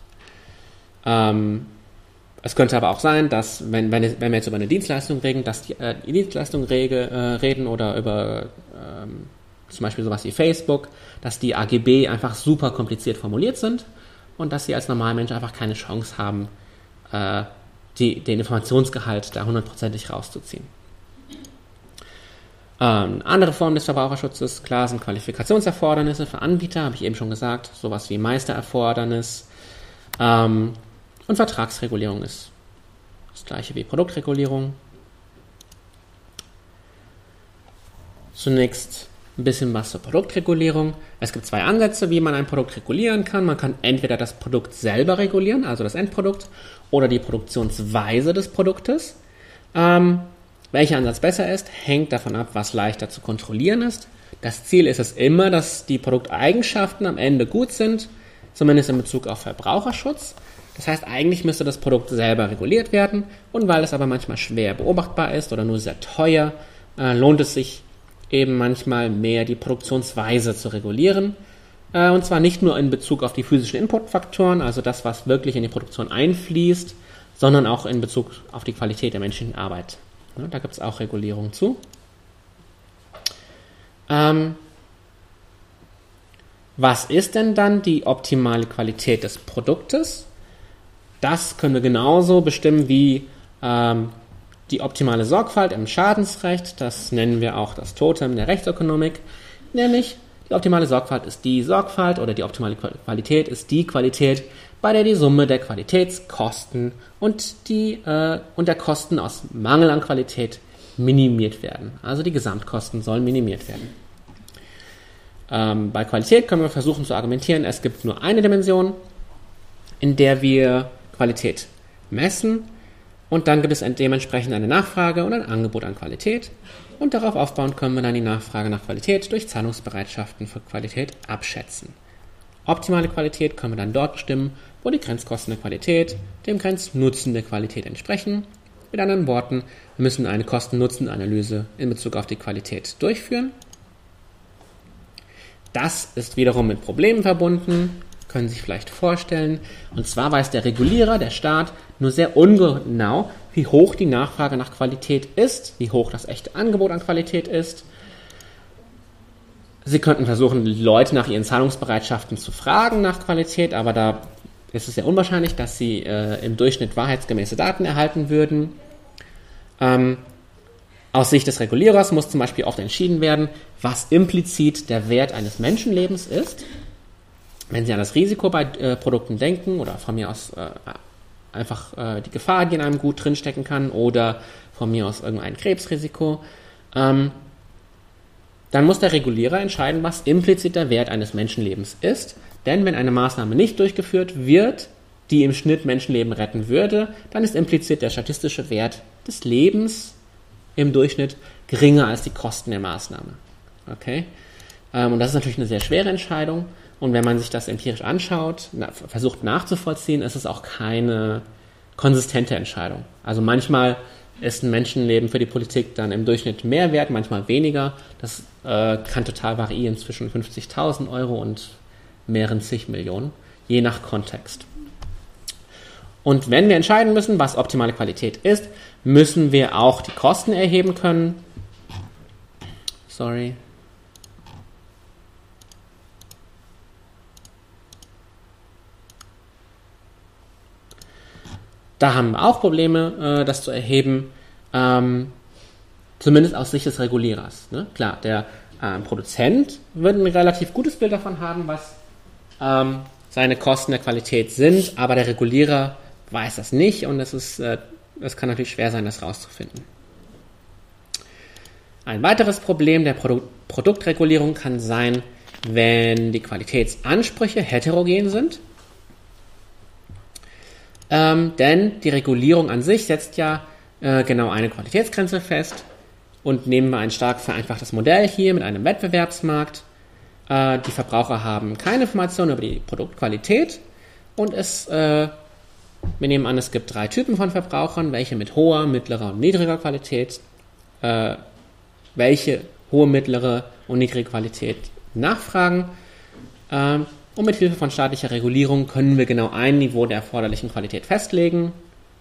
Ähm, es könnte aber auch sein, dass, wenn, wenn, wenn wir jetzt über eine Dienstleistung reden, dass die, äh, die Dienstleistung rege, äh, reden oder über ähm, zum Beispiel sowas wie Facebook, dass die A G B einfach super kompliziert formuliert sind und dass sie als normaler Mensch einfach keine Chance haben, äh, die, den Informationsgehalt da hundertprozentig rauszuziehen. Ähm, andere Formen des Verbraucherschutzes, klar, sind Qualifikationserfordernisse für Anbieter, habe ich eben schon gesagt, sowas wie Meistererfordernis. Ähm, Und Vertragsregulierung ist das gleiche wie Produktregulierung. Zunächst ein bisschen was zur Produktregulierung. Es gibt zwei Ansätze, wie man ein Produkt regulieren kann. Man kann entweder das Produkt selber regulieren, also das Endprodukt, oder die Produktionsweise des Produktes. Ähm, welcher Ansatz besser ist, hängt davon ab, was leichter zu kontrollieren ist. Das Ziel ist es immer, dass die Produkteigenschaften am Ende gut sind, zumindest in Bezug auf Verbraucherschutz. Das heißt, eigentlich müsste das Produkt selber reguliert werden, und weil es aber manchmal schwer beobachtbar ist oder nur sehr teuer, äh, lohnt es sich eben manchmal mehr, die Produktionsweise zu regulieren. Äh, und zwar nicht nur in Bezug auf die physischen Inputfaktoren, also das, was wirklich in die Produktion einfließt, sondern auch in Bezug auf die Qualität der menschlichen Arbeit. Ja, da gibt es auch Regulierung zu. Ähm, was ist denn dann die optimale Qualität des Produktes? Das können wir genauso bestimmen wie ähm, die optimale Sorgfalt im Schadensrecht. Das nennen wir auch das Totem der Rechtsökonomik. Nämlich, die optimale Sorgfalt ist die Sorgfalt oder die optimale Qualität ist die Qualität, bei der die Summe der Qualitätskosten und, die, äh, und der Kosten aus Mangel an Qualität minimiert werden. Also die Gesamtkosten sollen minimiert werden. Ähm, bei Qualität können wir versuchen zu argumentieren, es gibt nur eine Dimension, in der wir Qualität messen, und dann gibt es dementsprechend eine Nachfrage und ein Angebot an Qualität, und darauf aufbauend können wir dann die Nachfrage nach Qualität durch Zahlungsbereitschaften für Qualität abschätzen. Optimale Qualität können wir dann dort bestimmen, wo die Grenzkosten der Qualität dem Grenznutzen der Qualität entsprechen. Mit anderen Worten, wir müssen eine Kosten-Nutzen-Analyse in Bezug auf die Qualität durchführen. Das ist wiederum mit Problemen verbunden, können Sie sich vielleicht vorstellen. Und zwar weiß der Regulierer, der Staat, nur sehr ungenau, wie hoch die Nachfrage nach Qualität ist, wie hoch das echte Angebot an Qualität ist. Sie könnten versuchen, Leute nach ihren Zahlungsbereitschaften zu fragen nach Qualität, aber da ist es sehr unwahrscheinlich, dass sie äh, im Durchschnitt wahrheitsgemäße Daten erhalten würden. Ähm, aus Sicht des Regulierers muss zum Beispiel oft entschieden werden, was implizit der Wert eines Menschenlebens ist. Wenn Sie an das Risiko bei äh, Produkten denken oder von mir aus äh, einfach äh, die Gefahr, die in einem Gut drinstecken kann, oder von mir aus irgendein Krebsrisiko, ähm, dann muss der Regulierer entscheiden, was implizit der Wert eines Menschenlebens ist. Denn wenn eine Maßnahme nicht durchgeführt wird, die im Schnitt Menschenleben retten würde, dann ist implizit der statistische Wert des Lebens im Durchschnitt geringer als die Kosten der Maßnahme. Okay? Ähm, und das ist natürlich eine sehr schwere Entscheidung. Und wenn man sich das empirisch anschaut, na, versucht nachzuvollziehen, ist es auch keine konsistente Entscheidung. Also manchmal ist ein Menschenleben für die Politik dann im Durchschnitt mehr wert, manchmal weniger. Das äh, kann total variieren zwischen fünfzigtausend Euro und mehreren zig Millionen, je nach Kontext. Und wenn wir entscheiden müssen, was optimale Qualität ist, müssen wir auch die Kosten erheben können. Sorry. Da haben wir auch Probleme, äh, das zu erheben, ähm, zumindest aus Sicht des Regulierers. Ne? Klar, der äh, Produzent wird ein relativ gutes Bild davon haben, was ähm, seine Kosten der Qualität sind, aber der Regulierer weiß das nicht, und es ist, äh, es kann natürlich schwer sein, das rauszufinden. Ein weiteres Problem der Produ- Produktregulierung kann sein, wenn die Qualitätsansprüche heterogen sind. Ähm, denn die Regulierung an sich setzt ja äh, genau eine Qualitätsgrenze fest, und nehmen wir ein stark vereinfachtes Modell hier mit einem Wettbewerbsmarkt. Äh, die Verbraucher haben keine Informationen über die Produktqualität, und es, äh, wir nehmen an, es gibt drei Typen von Verbrauchern, welche mit hoher, mittlerer und niedriger Qualität, äh, welche hohe, mittlere und niedrige Qualität nachfragen. Äh, Und mit Hilfe von staatlicher Regulierung können wir genau ein Niveau der erforderlichen Qualität festlegen.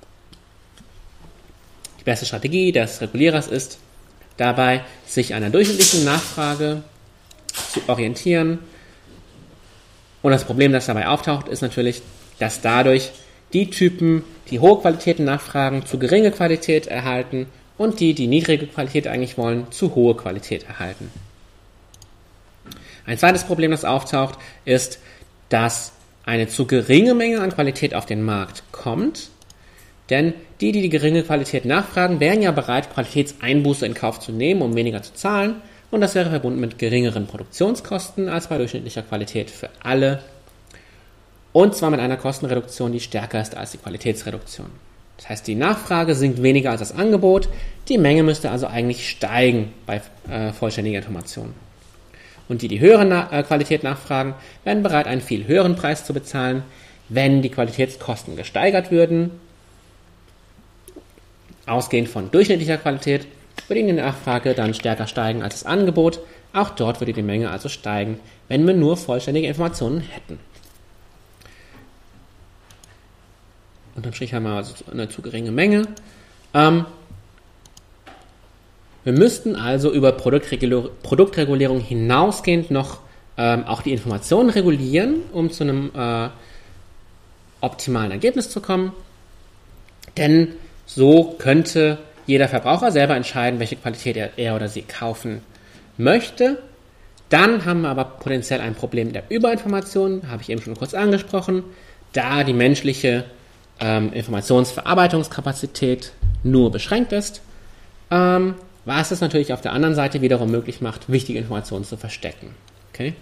Die beste Strategie des Regulierers ist dabei, sich an der durchschnittlichen Nachfrage zu orientieren. Und das Problem, das dabei auftaucht, ist natürlich, dass dadurch die Typen, die hohe Qualität nachfragen, zu geringe Qualität erhalten, und die, die niedrige Qualität eigentlich wollen, zu hohe Qualität erhalten. Ein zweites Problem, das auftaucht, ist, dass eine zu geringe Menge an Qualität auf den Markt kommt, denn die, die die geringe Qualität nachfragen, wären ja bereit, Qualitätseinbuße in Kauf zu nehmen, um weniger zu zahlen, und das wäre verbunden mit geringeren Produktionskosten als bei durchschnittlicher Qualität für alle und zwar mit einer Kostenreduktion, die stärker ist als die Qualitätsreduktion. Das heißt, die Nachfrage sinkt weniger als das Angebot, die Menge müsste also eigentlich steigen bei äh, vollständiger Information. Und die, die höhere Na- äh, Qualität nachfragen, wären bereit, einen viel höheren Preis zu bezahlen, wenn die Qualitätskosten gesteigert würden. Ausgehend von durchschnittlicher Qualität würde die Nachfrage dann stärker steigen als das Angebot. Auch dort würde die Menge also steigen, wenn wir nur vollständige Informationen hätten. Unterm Strich haben wir also eine zu geringe Menge. Ähm, wir müssten also über Produktregulierung, Produktregulierung hinausgehend noch ähm, auch die Informationen regulieren, um zu einem äh, optimalen Ergebnis zu kommen. Denn so könnte jeder Verbraucher selber entscheiden, welche Qualität er, er oder sie kaufen möchte. Dann haben wir aber potenziell ein Problem der Überinformation, habe ich eben schon kurz angesprochen, da die menschliche ähm, Informationsverarbeitungskapazität nur beschränkt ist, ähm, was es natürlich auf der anderen Seite wiederum möglich macht, wichtige Informationen zu verstecken. Okay?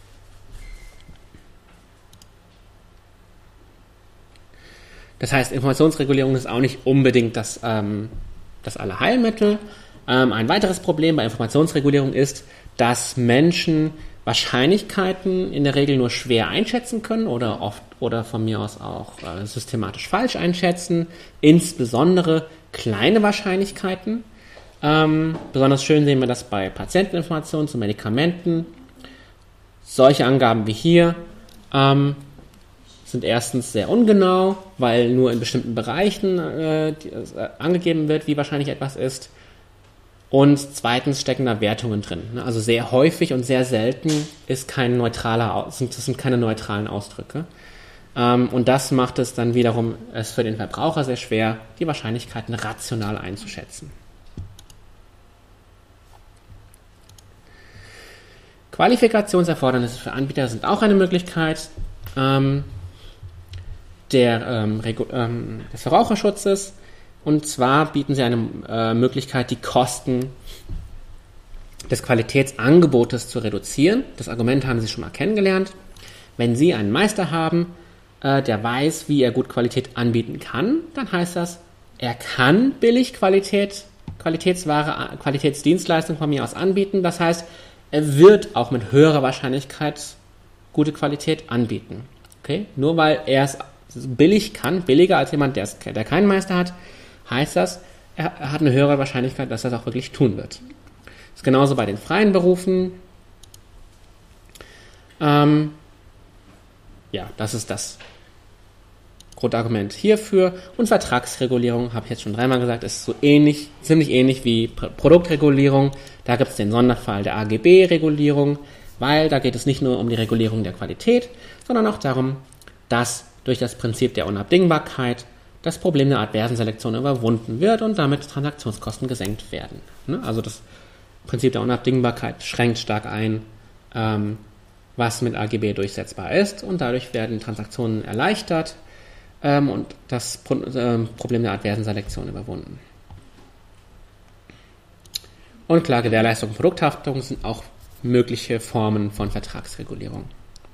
Das heißt, Informationsregulierung ist auch nicht unbedingt das, ähm, das Allerheilmittel. Ähm, ein weiteres Problem bei Informationsregulierung ist, dass Menschen Wahrscheinlichkeiten in der Regel nur schwer einschätzen können oder oft oder von mir aus auch äh, systematisch falsch einschätzen, insbesondere kleine Wahrscheinlichkeiten. Ähm, besonders schön sehen wir das bei Patienteninformationen zu Medikamenten. Solche Angaben wie hier ähm, sind erstens sehr ungenau, weil nur in bestimmten Bereichen äh, die, äh, angegeben wird, wie wahrscheinlich etwas ist. Und zweitens stecken da Wertungen drin. Also sehr häufig und sehr selten ist kein neutraler, sind, das sind keine neutralen Ausdrücke. Ähm, und das macht es dann wiederum es für den Verbraucher sehr schwer, die Wahrscheinlichkeiten rational einzuschätzen. Qualifikationserfordernisse für Anbieter sind auch eine Möglichkeit ähm, der, ähm, Regu- ähm, des Verbraucherschutzes. Und zwar bieten sie eine äh, Möglichkeit, die Kosten des Qualitätsangebotes zu reduzieren. Das Argument haben Sie schon mal kennengelernt. Wenn Sie einen Meister haben, äh, der weiß, wie er gut Qualität anbieten kann, dann heißt das, er kann billig Qualität, Qualitätsware, Qualitätsdienstleistung von mir aus anbieten. Das heißt, er wird auch mit höherer Wahrscheinlichkeit gute Qualität anbieten. Okay? Nur weil er es billig kann, billiger als jemand, der, es, der keinen Meister hat, heißt das, er hat eine höhere Wahrscheinlichkeit, dass er es auch wirklich tun wird. Das ist genauso bei den freien Berufen. Ähm, ja, das ist das Grundargument hierfür. Und Vertragsregulierung, habe ich jetzt schon dreimal gesagt, ist so ähnlich, ziemlich ähnlich wie Produktregulierung. Da gibt es den Sonderfall der A G B-Regulierung, weil da geht es nicht nur um die Regulierung der Qualität, sondern auch darum, dass durch das Prinzip der Unabdingbarkeit das Problem der adversen Selektion überwunden wird und damit Transaktionskosten gesenkt werden. Also das Prinzip der Unabdingbarkeit schränkt stark ein, ähm, was mit A G B durchsetzbar ist und dadurch werden Transaktionen erleichtert ähm, und das Pro- äh, Problem der adversen Selektion überwunden. Und klar, Gewährleistung und Produkthaftung sind auch mögliche Formen von Vertragsregulierung.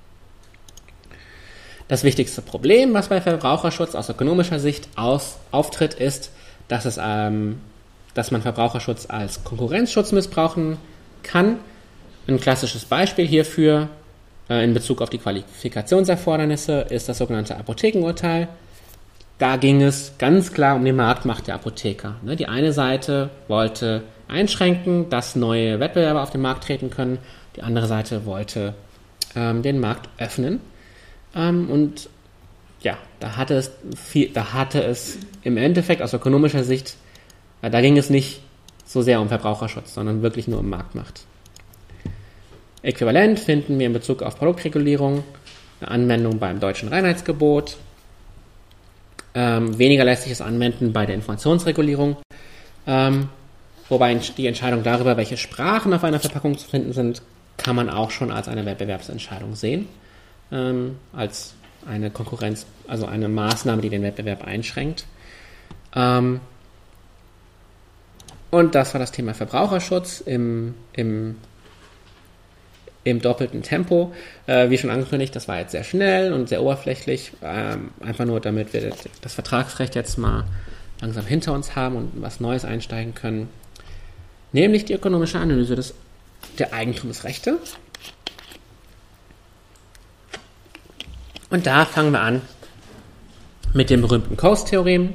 Das wichtigste Problem, was bei Verbraucherschutz aus ökonomischer Sicht aus, auftritt, ist, dass, es, ähm, dass man Verbraucherschutz als Konkurrenzschutz missbrauchen kann. Ein klassisches Beispiel hierfür äh, in Bezug auf die Qualifikationserfordernisse ist das sogenannte Apothekenurteil. Da ging es ganz klar um die Marktmacht der Apotheker. Ne, die eine Seite wollte einschränken, dass neue Wettbewerber auf den Markt treten können. Die andere Seite wollte ähm, den Markt öffnen. Ähm, und ja, da hatte es viel, da hatte es im Endeffekt aus ökonomischer Sicht, äh, da ging es nicht so sehr um Verbraucherschutz, sondern wirklich nur um Marktmacht. Äquivalent finden wir in Bezug auf Produktregulierung eine Anwendung beim deutschen Reinheitsgebot. Ähm, weniger lässt sich es anwenden bei der Informationsregulierung, ähm, wobei die Entscheidung darüber, welche Sprachen auf einer Verpackung zu finden sind, kann man auch schon als eine Wettbewerbsentscheidung sehen. Ähm, als eine Konkurrenz, also eine Maßnahme, die den Wettbewerb einschränkt. Ähm, und das war das Thema Verbraucherschutz im, im im doppelten Tempo. Äh, wie schon angekündigt, das war jetzt sehr schnell und sehr oberflächlich, ähm, einfach nur damit wir das Vertragsrecht jetzt mal langsam hinter uns haben und was Neues einsteigen können. Nämlich die ökonomische Analyse des, der Eigentumsrechte. Und da fangen wir an mit dem berühmten Coase-Theorem.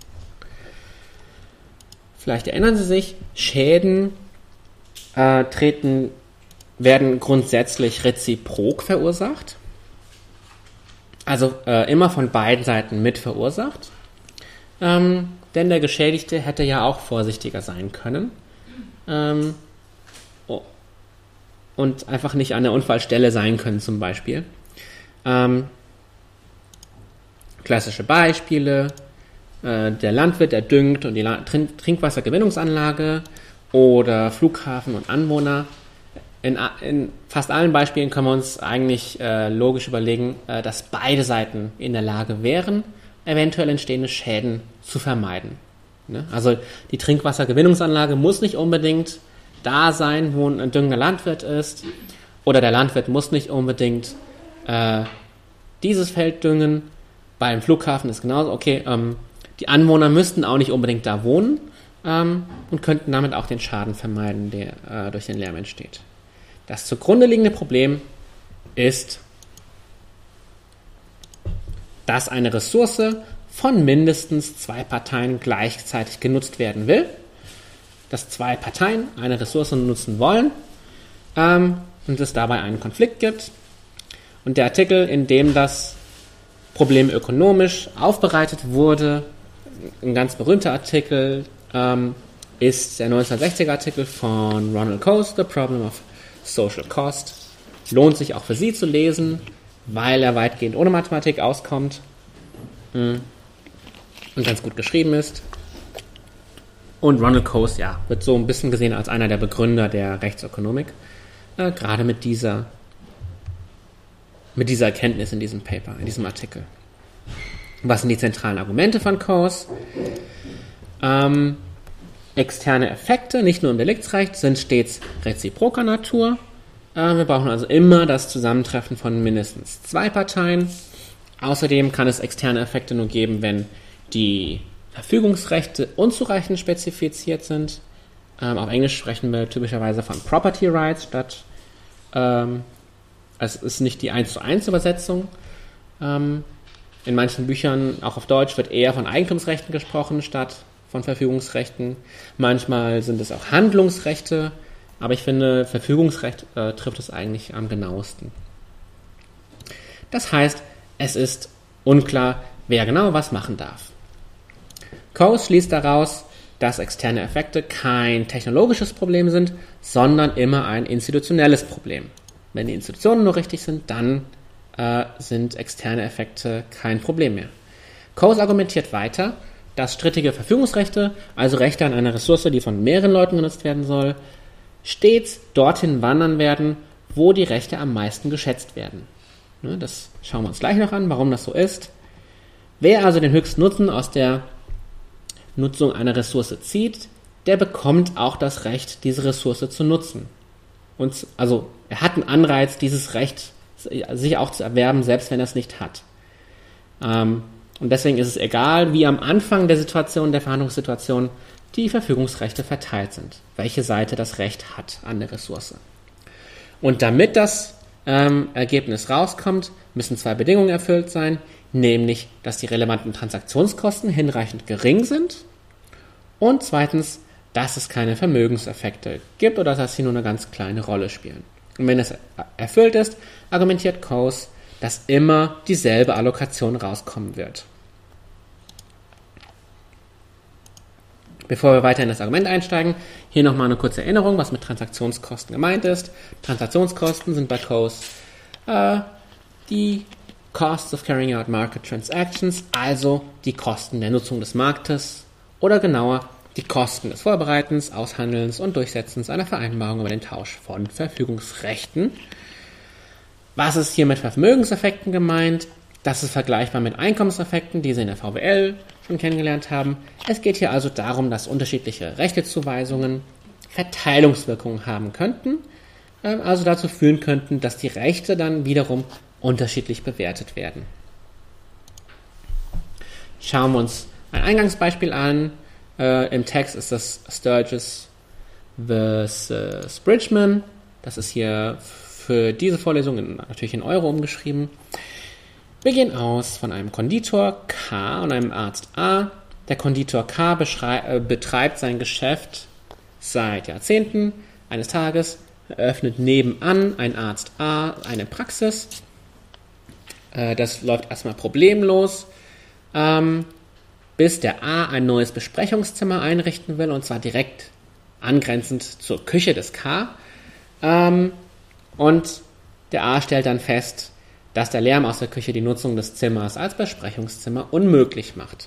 Vielleicht erinnern Sie sich, Schäden äh, treten, werden grundsätzlich reziprok verursacht. Also äh, immer von beiden Seiten mit verursacht. Ähm, denn der Geschädigte hätte ja auch vorsichtiger sein können. Ähm, oh, und einfach nicht an der Unfallstelle sein können zum Beispiel. Ähm, klassische Beispiele. Der Landwirt, der düngt und die Trinkwassergewinnungsanlage oder Flughafen und Anwohner. In, in fast allen Beispielen können wir uns eigentlich äh, logisch überlegen, äh, dass beide Seiten in der Lage wären, eventuell entstehende Schäden zu vermeiden. Ne? Also die Trinkwassergewinnungsanlage muss nicht unbedingt da sein, wo ein düngender Landwirt ist, oder der Landwirt muss nicht unbedingt äh, dieses Feld düngen. Beim Flughafen ist genauso, okay, ähm, die Anwohner müssten auch nicht unbedingt da wohnen ähm, und könnten damit auch den Schaden vermeiden, der äh, durch den Lärm entsteht. Das zugrunde liegende Problem ist, dass eine Ressource von mindestens zwei Parteien gleichzeitig genutzt werden will, dass zwei Parteien eine Ressource nutzen wollen ähm, und es dabei einen Konflikt gibt. Und der Artikel, in dem das Problem ökonomisch aufbereitet wurde, ein ganz berühmter Artikel, ähm, ist der neunzehnhundertsechziger Artikel von Ronald Coase, The Problem of Social Cost. Lohnt sich auch für Sie zu lesen, weil er weitgehend ohne Mathematik auskommt und ganz gut geschrieben ist. Und Ronald Coase, ja, wird so ein bisschen gesehen als einer der Begründer der Rechtsökonomik, äh, gerade mit dieser, mit dieser Erkenntnis in diesem Paper, in diesem Artikel. Was sind die zentralen Argumente von Coase? Ähm, externe Effekte, nicht nur im Deliktsrecht, sind stets reziproker Natur. Äh, wir brauchen also immer das Zusammentreffen von mindestens zwei Parteien. Außerdem kann es externe Effekte nur geben, wenn die Verfügungsrechte unzureichend spezifiziert sind. Ähm, auf Englisch sprechen wir typischerweise von Property Rights statt, ähm, es ist nicht die eins zu eins Übersetzung. Ähm, in manchen Büchern, auch auf Deutsch, wird eher von Eigentumsrechten gesprochen statt von Verfügungsrechten. Manchmal sind es auch Handlungsrechte, aber ich finde, Verfügungsrecht äh, trifft es eigentlich am genauesten. Das heißt, es ist unklar, wer genau was machen darf. Coase schließt daraus, dass externe Effekte kein technologisches Problem sind, sondern immer ein institutionelles Problem. Wenn die Institutionen nur richtig sind, dann äh, sind externe Effekte kein Problem mehr. Coase argumentiert weiter, dass strittige Verfügungsrechte, also Rechte an einer Ressource, die von mehreren Leuten genutzt werden soll, stets dorthin wandern werden, wo die Rechte am meisten geschätzt werden. Ne, das schauen wir uns gleich noch an, warum das so ist. Wer also den höchsten Nutzen aus der Nutzung einer Ressource zieht, der bekommt auch das Recht, diese Ressource zu nutzen. Und also er hat einen Anreiz, dieses Recht sich auch zu erwerben, selbst wenn er es nicht hat. Ähm, und deswegen ist es egal, wie am Anfang der Situation, der Verhandlungssituation, die Verfügungsrechte verteilt sind, welche Seite das Recht hat an der Ressource. Und damit das ähm, Ergebnis rauskommt, müssen zwei Bedingungen erfüllt sein, nämlich, dass die relevanten Transaktionskosten hinreichend gering sind und zweitens, dass es keine Vermögenseffekte gibt oder dass sie nur eine ganz kleine Rolle spielen. Und wenn es erfüllt ist, argumentiert Coase, dass immer dieselbe Allokation rauskommen wird. Bevor wir weiter in das Argument einsteigen, hier nochmal eine kurze Erinnerung, was mit Transaktionskosten gemeint ist. Transaktionskosten sind bei Coase äh, die Costs of Carrying Out Market Transactions, also die Kosten der Nutzung des Marktes oder genauer die Kosten des Vorbereitens, Aushandelns und Durchsetzens einer Vereinbarung über den Tausch von Verfügungsrechten. Was ist hier mit Vermögenseffekten gemeint? Das ist vergleichbar mit Einkommenseffekten, die Sie in der V W L schon kennengelernt haben. Es geht hier also darum, dass unterschiedliche Rechtezuweisungen Verteilungswirkungen haben könnten, äh, also dazu führen könnten, dass die Rechte dann wiederum unterschiedlich bewertet werden. Schauen wir uns ein Eingangsbeispiel an. Äh, Im Text ist das Sturgis versus Bridgman. Das ist hier für diese Vorlesung in, natürlich in Euro umgeschrieben. Wir gehen aus von einem Konditor K und einem Arzt A. Der Konditor K beschrei- äh, betreibt sein Geschäft seit Jahrzehnten. Eines Tages eröffnet nebenan ein Arzt A eine Praxis. Äh, das läuft erstmal problemlos, ähm, bis der A ein neues Besprechungszimmer einrichten will, und zwar direkt angrenzend zur Küche des K. Ähm, und der A stellt dann fest, dass der Lärm aus der Küche die Nutzung des Zimmers als Besprechungszimmer unmöglich macht.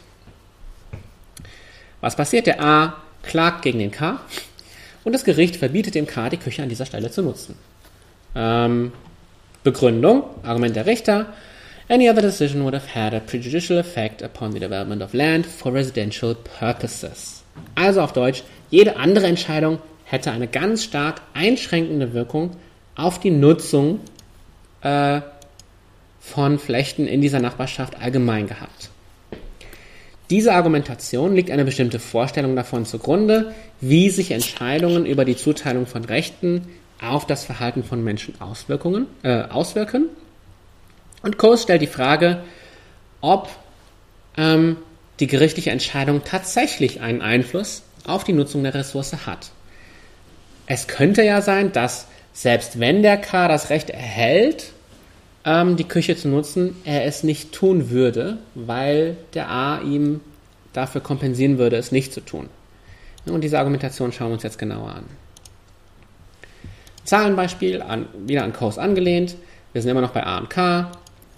Was passiert? Der A klagt gegen den K und das Gericht verbietet dem K, die Küche an dieser Stelle zu nutzen. Ähm, Begründung, Argument der Richter: Any other decision would have had a prejudicial effect upon the development of land for residential purposes. Also auf Deutsch, jede andere Entscheidung hätte eine ganz stark einschränkende Wirkung auf die Nutzung äh, von Flächen in dieser Nachbarschaft allgemein gehabt. Dieser Argumentation liegt eine bestimmte Vorstellung davon zugrunde, wie sich Entscheidungen über die Zuteilung von Rechten auf das Verhalten von Menschen Auswirkungen, äh, auswirken. Und Coase stellt die Frage, ob ähm, die gerichtliche Entscheidung tatsächlich einen Einfluss auf die Nutzung der Ressource hat. Es könnte ja sein, dass selbst wenn der K das Recht erhält, ähm, die Küche zu nutzen, er es nicht tun würde, weil der A ihm dafür kompensieren würde, es nicht zu tun. Und diese Argumentation schauen wir uns jetzt genauer an. Zahlenbeispiel, an, wieder an Coase angelehnt. Wir sind immer noch bei A und K.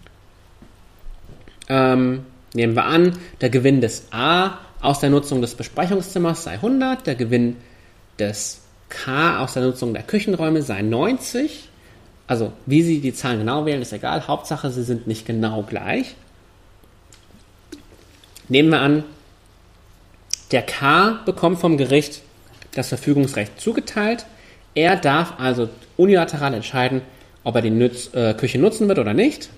Ähm, nehmen wir an, der Gewinn des A aus der Nutzung des Besprechungszimmers sei hundert, der Gewinn des K aus der Nutzung der Küchenräume sei neunzig. Also wie Sie die Zahlen genau wählen, ist egal. Hauptsache, sie sind nicht genau gleich. Nehmen wir an, der K bekommt vom Gericht das Verfügungsrecht zugeteilt. Er darf also unilateral entscheiden, ob er die Nutz, äh, Küche nutzen wird oder nicht.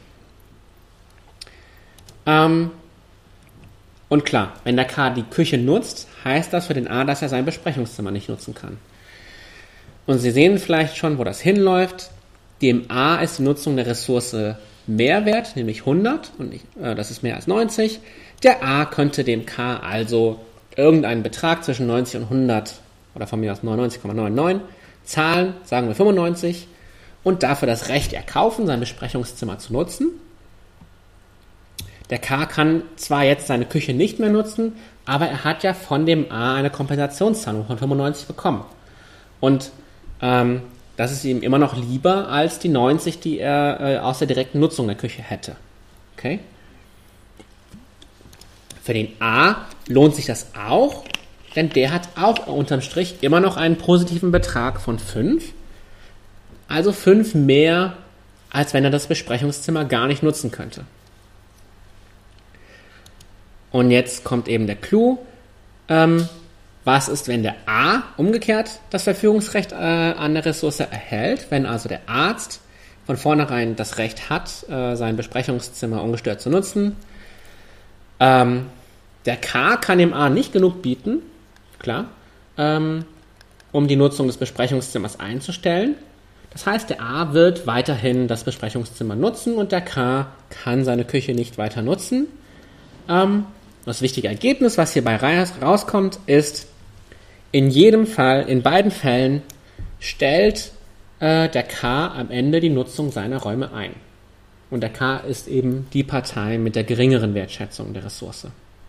Ähm, und klar, wenn der K die Küche nutzt, heißt das für den A, dass er sein Besprechungszimmer nicht nutzen kann. Und Sie sehen vielleicht schon, wo das hinläuft. Dem A ist die Nutzung der Ressource mehr wert, nämlich hundert, und nicht, äh, das ist mehr als neunzig. Der A könnte dem K also irgendeinen Betrag zwischen neunzig und hundert oder von mir aus neunundneunzig Komma neunundneunzig zahlen, sagen wir fünfundneunzig, und dafür das Recht erkaufen, sein Besprechungszimmer zu nutzen. Der K kann zwar jetzt seine Küche nicht mehr nutzen, aber er hat ja von dem A eine Kompensationszahlung von fünfundneunzig bekommen. Und ähm, das ist ihm immer noch lieber als die neunzig, die er äh, aus der direkten Nutzung der Küche hätte. Okay? Für den A lohnt sich das auch, denn der hat auch unterm Strich immer noch einen positiven Betrag von fünf. Also fünf mehr, als wenn er das Besprechungszimmer gar nicht nutzen könnte. Und jetzt kommt eben der Clou. Ähm, was ist, wenn der A umgekehrt das Verfügungsrecht äh, an der Ressource erhält? Wenn also der Arzt von vornherein das Recht hat, äh, sein Besprechungszimmer ungestört zu nutzen. Ähm, der K kann dem A nicht genug bieten, klar, ähm, um die Nutzung des Besprechungszimmers einzustellen. Das heißt, der A wird weiterhin das Besprechungszimmer nutzen und der K kann seine Küche nicht weiter nutzen. Ähm, das wichtige Ergebnis, was hierbei rauskommt, ist, in jedem Fall, in beiden Fällen, stellt äh, der K am Ende die Nutzung seiner Räume ein. Und der K ist eben die Partei mit der geringeren Wertschätzung der Ressource.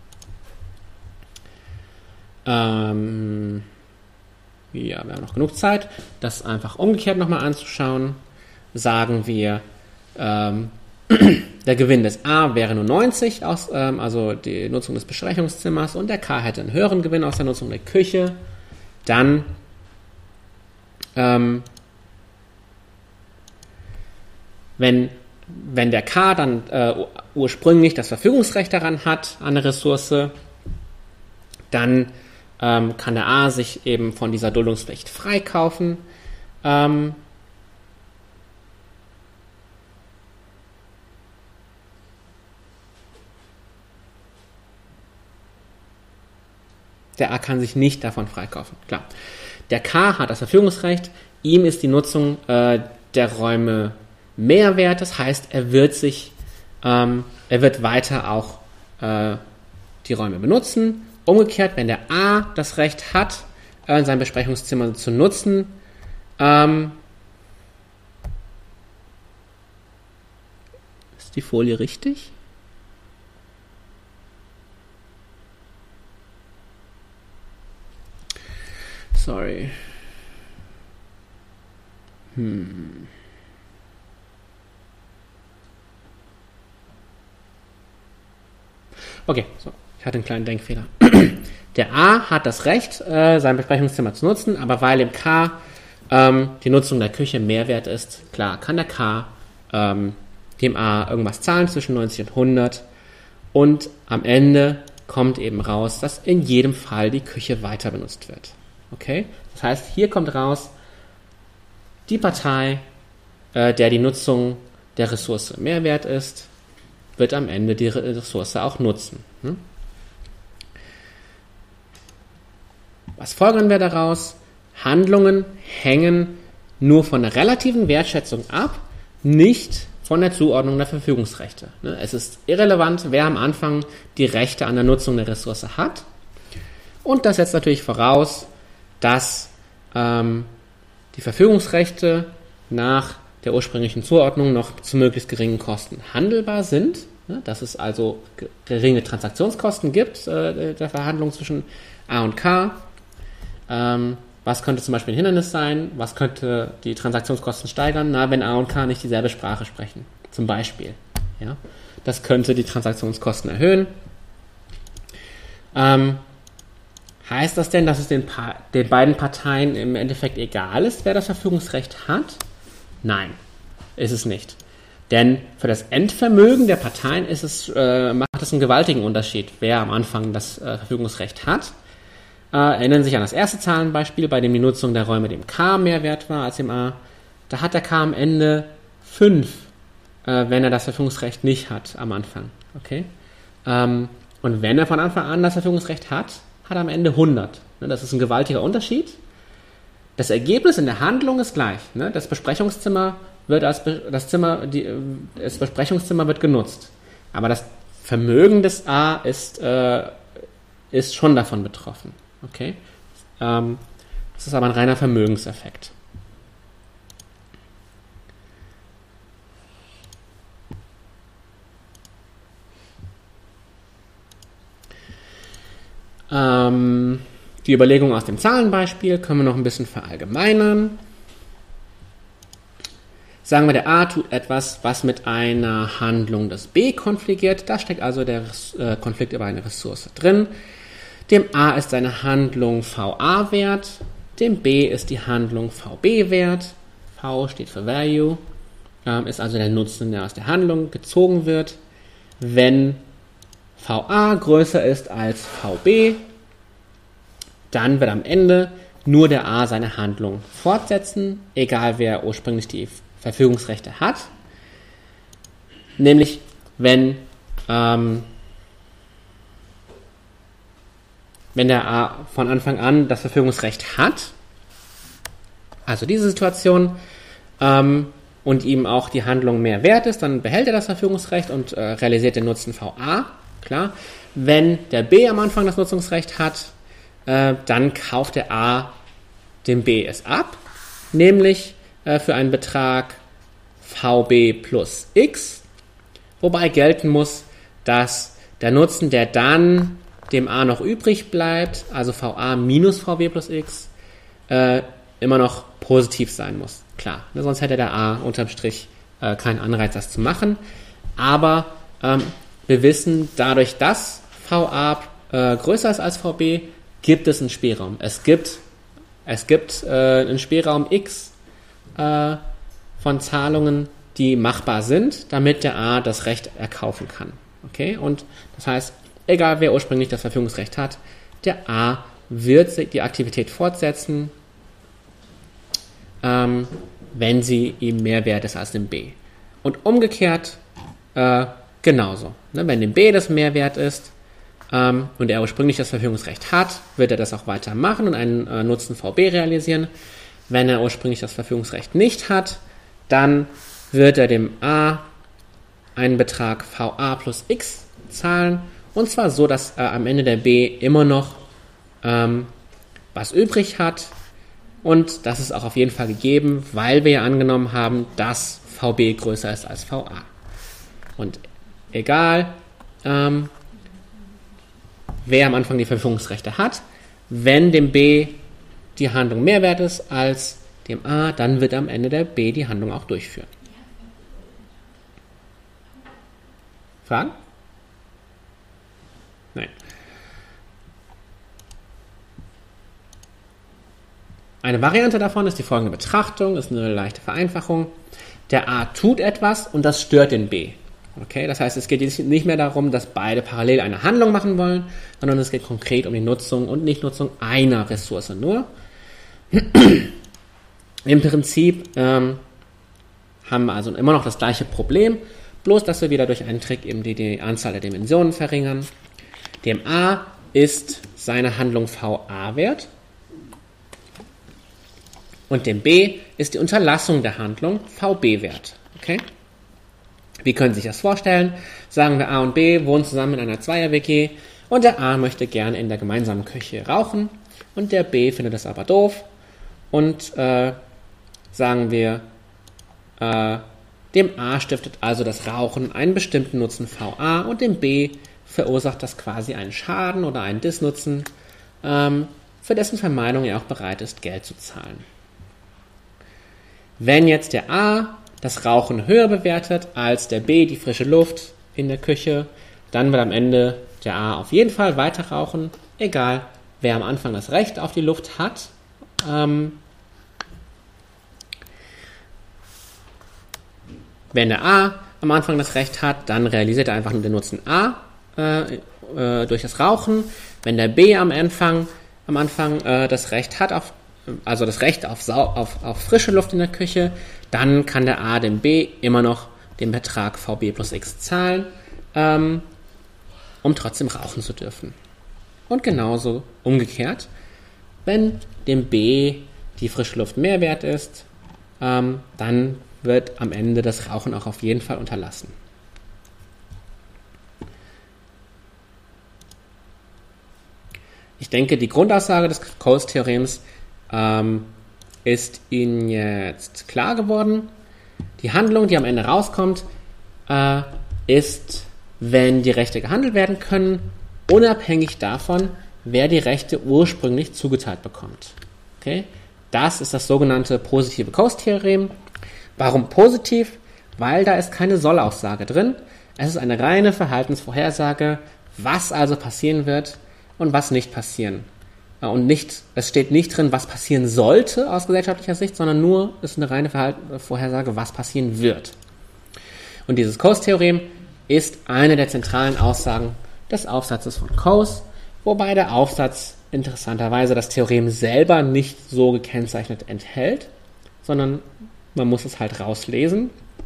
Ähm, ja, wir haben noch genug Zeit, das einfach umgekehrt nochmal anzuschauen. Sagen wir, ähm, der Gewinn des A wäre nur neunzig, aus, ähm, also die Nutzung des Besprechungszimmers, und der K hätte einen höheren Gewinn aus der Nutzung der Küche. Dann ähm, wenn, wenn der K dann äh, ursprünglich das Verfügungsrecht daran hat, an der Ressource, dann ähm, kann der A sich eben von dieser Duldungspflicht freikaufen. Ähm, Der A kann sich nicht davon freikaufen. Klar. Der K hat das Verfügungsrecht. Ihm ist die Nutzung äh, der Räume mehr wert. Das heißt, er wird sich, ähm, er wird weiter auch äh, die Räume benutzen. Umgekehrt, wenn der A das Recht hat, äh, sein Besprechungszimmer zu nutzen, ähm, ist die Folie richtig? Sorry. Hm. Okay, so. Ich hatte einen kleinen Denkfehler. Der A hat das Recht, äh, sein Besprechungszimmer zu nutzen, aber weil im K ähm, die Nutzung der Küche mehr wert ist, klar, kann der K ähm, dem A irgendwas zahlen zwischen neunzig und hundert und am Ende kommt eben raus, dass in jedem Fall die Küche weiter benutzt wird. Okay? Das heißt, hier kommt raus, die Partei, äh, der die Nutzung der Ressource mehr wert ist, wird am Ende die Ressource auch nutzen. Hm? Was folgern wir daraus? Handlungen hängen nur von der relativen Wertschätzung ab, nicht von der Zuordnung der Verfügungsrechte. Es ist irrelevant, wer am Anfang die Rechte an der Nutzung der Ressource hat. Und das setzt natürlich voraus, dass ähm, die Verfügungsrechte nach der ursprünglichen Zuordnung noch zu möglichst geringen Kosten handelbar sind. Dass es also geringe Transaktionskosten gibt, äh, der Verhandlung zwischen A und K. Ähm, was könnte zum Beispiel ein Hindernis sein? Was könnte die Transaktionskosten steigern? Na, wenn A und K nicht dieselbe Sprache sprechen, zum Beispiel. Ja? Das könnte die Transaktionskosten erhöhen. Ähm, heißt das denn, dass es den, pa- den beiden Parteien im Endeffekt egal ist, wer das Verfügungsrecht hat? Nein, ist es nicht. Denn für das Endvermögen der Parteien ist es, äh, macht es einen gewaltigen Unterschied, wer am Anfang das äh, Verfügungsrecht hat. Äh, erinnern Sie sich an das erste Zahlenbeispiel, bei dem die Nutzung der Räume dem K mehr wert war als dem A. Da hat der K am Ende fünf, äh, wenn er das Verfügungsrecht nicht hat am Anfang. Okay? Ähm, und wenn er von Anfang an das Verfügungsrecht hat, hat er am Ende hundert. Ne, das ist ein gewaltiger Unterschied. Das Ergebnis in der Handlung ist gleich. Ne? Das Besprechungszimmer wird als Be- das Zimmer, die, das Besprechungszimmer wird genutzt. Aber das Vermögen des A ist, äh, ist schon davon betroffen. Okay? Ähm, das ist aber ein reiner Vermögenseffekt. Ähm, die Überlegung aus dem Zahlenbeispiel können wir noch ein bisschen verallgemeinern. Sagen wir, der A tut etwas, was mit einer Handlung des B konfligiert. Da steckt also der äh, Konflikt über eine Ressource drin. Dem A ist seine Handlung V A wert, dem B ist die Handlung V B wert. V steht für Value, ähm, ist also der Nutzen, der aus der Handlung gezogen wird. Wenn V A größer ist als V B, dann wird am Ende nur der A seine Handlung fortsetzen, egal wer ursprünglich die Verfügungsrechte hat. Nämlich, wenn, ähm, wenn der A von Anfang an das Verfügungsrecht hat, also diese Situation, ähm, und ihm auch die Handlung mehr wert ist, dann behält er das Verfügungsrecht und äh, realisiert den Nutzen V A, klar. Wenn der B am Anfang das Nutzungsrecht hat, äh, dann kauft der A dem B es ab, nämlich äh, für einen Betrag V B plus X, wobei gelten muss, dass der Nutzen, der dann dem A noch übrig bleibt, also V A minus V B plus X, äh, immer noch positiv sein muss. Klar, ne, sonst hätte der A unterm Strich äh, keinen Anreiz, das zu machen. Aber ähm, wir wissen, dadurch, dass V A äh, größer ist als V B, gibt es einen Spielraum. Es gibt, es gibt äh, einen Spielraum X äh, von Zahlungen, die machbar sind, damit der A das Recht erkaufen kann. Okay? Und das heißt, egal wer ursprünglich das Verfügungsrecht hat, der A wird die Aktivität fortsetzen, ähm, wenn sie ihm mehr wert ist als dem B. Und umgekehrt äh, genauso. Ne? Wenn dem B das mehr wert ist, ähm, und er ursprünglich das Verfügungsrecht hat, wird er das auch weiter machen und einen äh, Nutzen V B realisieren. Wenn er ursprünglich das Verfügungsrecht nicht hat, dann wird er dem A einen Betrag V A plus X zahlen, und zwar so, dass äh, am Ende der B immer noch ähm, was übrig hat, und das ist auch auf jeden Fall gegeben, weil wir ja angenommen haben, dass V B größer ist als V A. Und egal, ähm, wer am Anfang die Verfügungsrechte hat, wenn dem B die Handlung mehr wert ist als dem A, dann wird am Ende der B die Handlung auch durchführen. Fragen? Nein. Eine Variante davon ist die folgende Betrachtung, ist eine leichte Vereinfachung. Der A tut etwas und das stört den B. Okay, das heißt, es geht jetzt nicht mehr darum, dass beide parallel eine Handlung machen wollen, sondern es geht konkret um die Nutzung und Nichtnutzung einer Ressource nur. Im Prinzip ähm, haben wir also immer noch das gleiche Problem, bloß dass wir wieder durch einen Trick eben die, die Anzahl der Dimensionen verringern. Dem A ist seine Handlung V A wert und dem B ist die Unterlassung der Handlung V B wert. Okay? Wie können Sie sich das vorstellen? Sagen wir, A und B wohnen zusammen in einer Zweier-W G und der A möchte gerne in der gemeinsamen Küche rauchen und der B findet das aber doof und äh, sagen wir, äh, dem A stiftet also das Rauchen einen bestimmten Nutzen V A und dem B verursacht das quasi einen Schaden oder einen Disnutzen, ähm, für dessen Vermeidung er auch bereit ist, Geld zu zahlen. Wenn jetzt der A das Rauchen höher bewertet als der B die frische Luft in der Küche, dann wird am Ende der A auf jeden Fall weiter rauchen, egal wer am Anfang das Recht auf die Luft hat. Ähm, wenn der A am Anfang das Recht hat, dann realisiert er einfach nur den Nutzen A äh, äh, durch das Rauchen. Wenn der B am Anfang, am Anfang äh, das Recht hat auf also das Recht auf, Sau- auf, auf frische Luft in der Küche, dann kann der A dem B immer noch den Betrag V B plus X zahlen, ähm, um trotzdem rauchen zu dürfen. Und genauso umgekehrt, wenn dem B die frische Luft mehr wert ist, ähm, dann wird am Ende das Rauchen auch auf jeden Fall unterlassen. Ich denke, die Grundaussage des Coase-Theorems ähm, ist Ihnen jetzt klar geworden. Die Handlung, die am Ende rauskommt, äh, ist, wenn die Rechte gehandelt werden können, unabhängig davon, wer die Rechte ursprünglich zugeteilt bekommt. Okay? Das ist das sogenannte positive Coase-Theorem. Warum positiv? Weil da ist keine Soll-Aussage drin. Es ist eine reine Verhaltensvorhersage, was also passieren wird und was nicht passieren. Und nicht, es steht nicht drin, was passieren sollte aus gesellschaftlicher Sicht, sondern nur, es ist eine reine Verhalten, Vorhersage, was passieren wird. Und dieses Coase-Theorem ist eine der zentralen Aussagen des Aufsatzes von Coase, wobei der Aufsatz interessanterweise das Theorem selber nicht so gekennzeichnet enthält, sondern man muss es halt rauslesen.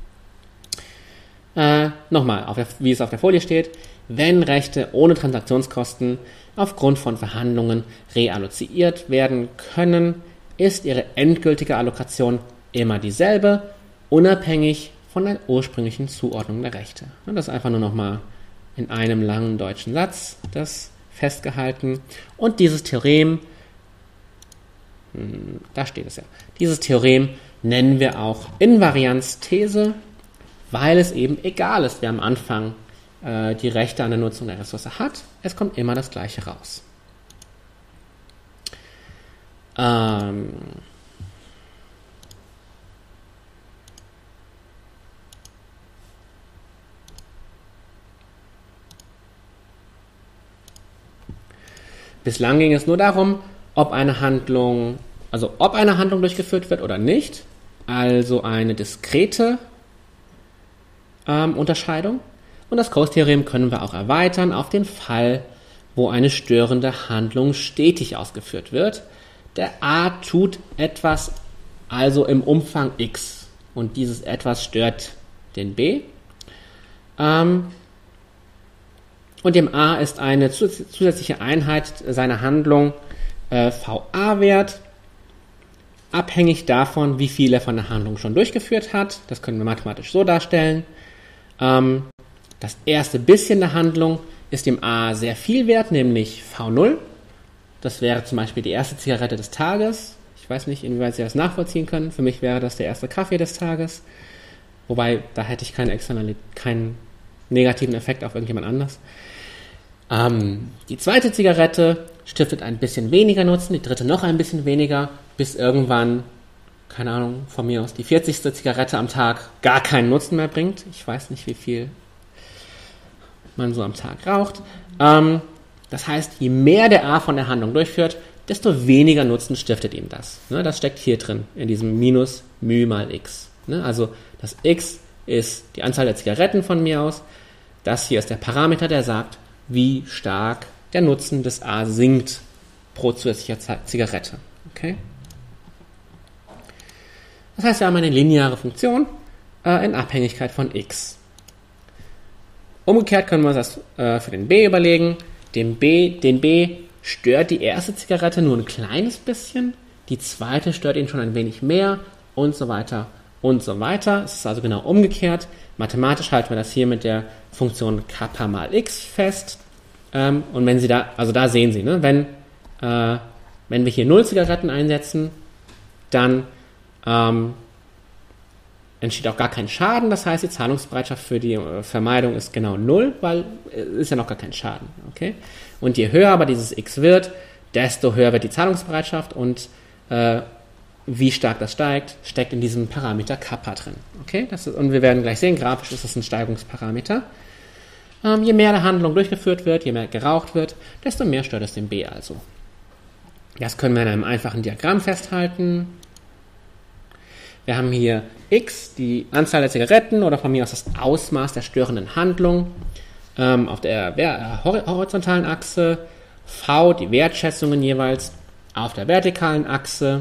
Äh, nochmal, auf der, wie es auf der Folie steht, wenn Rechte ohne Transaktionskosten aufgrund von Verhandlungen realloziert werden können, ist ihre endgültige Allokation immer dieselbe, unabhängig von der ursprünglichen Zuordnung der Rechte. Und das ist einfach nur nochmal in einem langen deutschen Satz das festgehalten. Und dieses Theorem, da steht es ja, dieses Theorem nennen wir auch Invarianzthese, weil es eben egal ist, wer am Anfang äh, die Rechte an der Nutzung der Ressource hat. Es kommt immer das Gleiche raus. Ähm Bislang ging es nur darum, ob eine Handlung, also ob eine Handlung durchgeführt wird oder nicht, also eine diskrete ähm, Unterscheidung. Und das Coase-Theorem können wir auch erweitern auf den Fall, wo eine störende Handlung stetig ausgeführt wird. Der A tut etwas, also im Umfang X, und dieses etwas stört den B. Ähm, Und dem A ist eine zusätzliche Einheit seiner Handlung äh, V A-Wert, abhängig davon, wie viel er von der Handlung schon durchgeführt hat. Das können wir mathematisch so darstellen. Ähm, das erste bisschen der Handlung ist dem A sehr viel wert, nämlich V null. Das wäre zum Beispiel die erste Zigarette des Tages. Ich weiß nicht, inwieweit Sie das nachvollziehen können. Für mich wäre das der erste Kaffee des Tages. Wobei, da hätte ich keine Externalität, keinen negativen Effekt auf irgendjemand anders. Ähm, die zweite Zigarette stiftet ein bisschen weniger Nutzen, die dritte noch ein bisschen weniger, bis irgendwann, keine Ahnung, von mir aus die vierzigste Zigarette am Tag gar keinen Nutzen mehr bringt. Ich weiß nicht, wie viel man so am Tag raucht. Ähm, das heißt, je mehr der A von der Handlung durchführt, desto weniger Nutzen stiftet ihm das. Ne, das steckt hier drin, in diesem Minus μ mal x. Ne, also das x ist die Anzahl der Zigaretten von mir aus. Das hier ist der Parameter, der sagt, wie stark der Nutzen des A sinkt pro zusätzlicher Zigarette. Okay? Das heißt, wir haben eine lineare Funktion äh, in Abhängigkeit von x. Umgekehrt können wir uns das äh, für den B überlegen. Den B, den B stört die erste Zigarette nur ein kleines bisschen, die zweite stört ihn schon ein wenig mehr und so weiter und so weiter. Es ist also genau umgekehrt. Mathematisch halten wir das hier mit der Funktion Kappa mal x fest. Ähm, und wenn Sie da, also da sehen Sie, ne, wenn, äh, wenn wir hier null Zigaretten einsetzen, dann ähm, entsteht auch gar kein Schaden. Das heißt, die Zahlungsbereitschaft für die äh, Vermeidung ist genau null, weil es äh, ist ja noch gar kein Schaden. Okay? Und je höher aber dieses x wird, desto höher wird die Zahlungsbereitschaft und äh, wie stark das steigt, steckt in diesem Parameter Kappa drin. Okay? Das ist, und wir werden gleich sehen, grafisch ist das ein Steigungsparameter. Ähm, je mehr der Handlung durchgeführt wird, je mehr geraucht wird, desto mehr stört es den B also. Das können wir in einem einfachen Diagramm festhalten. Wir haben hier x, die Anzahl der Zigaretten oder von mir aus das Ausmaß der störenden Handlung ähm, auf der äh, horizontalen Achse, v, die Wertschätzungen jeweils auf der vertikalen Achse.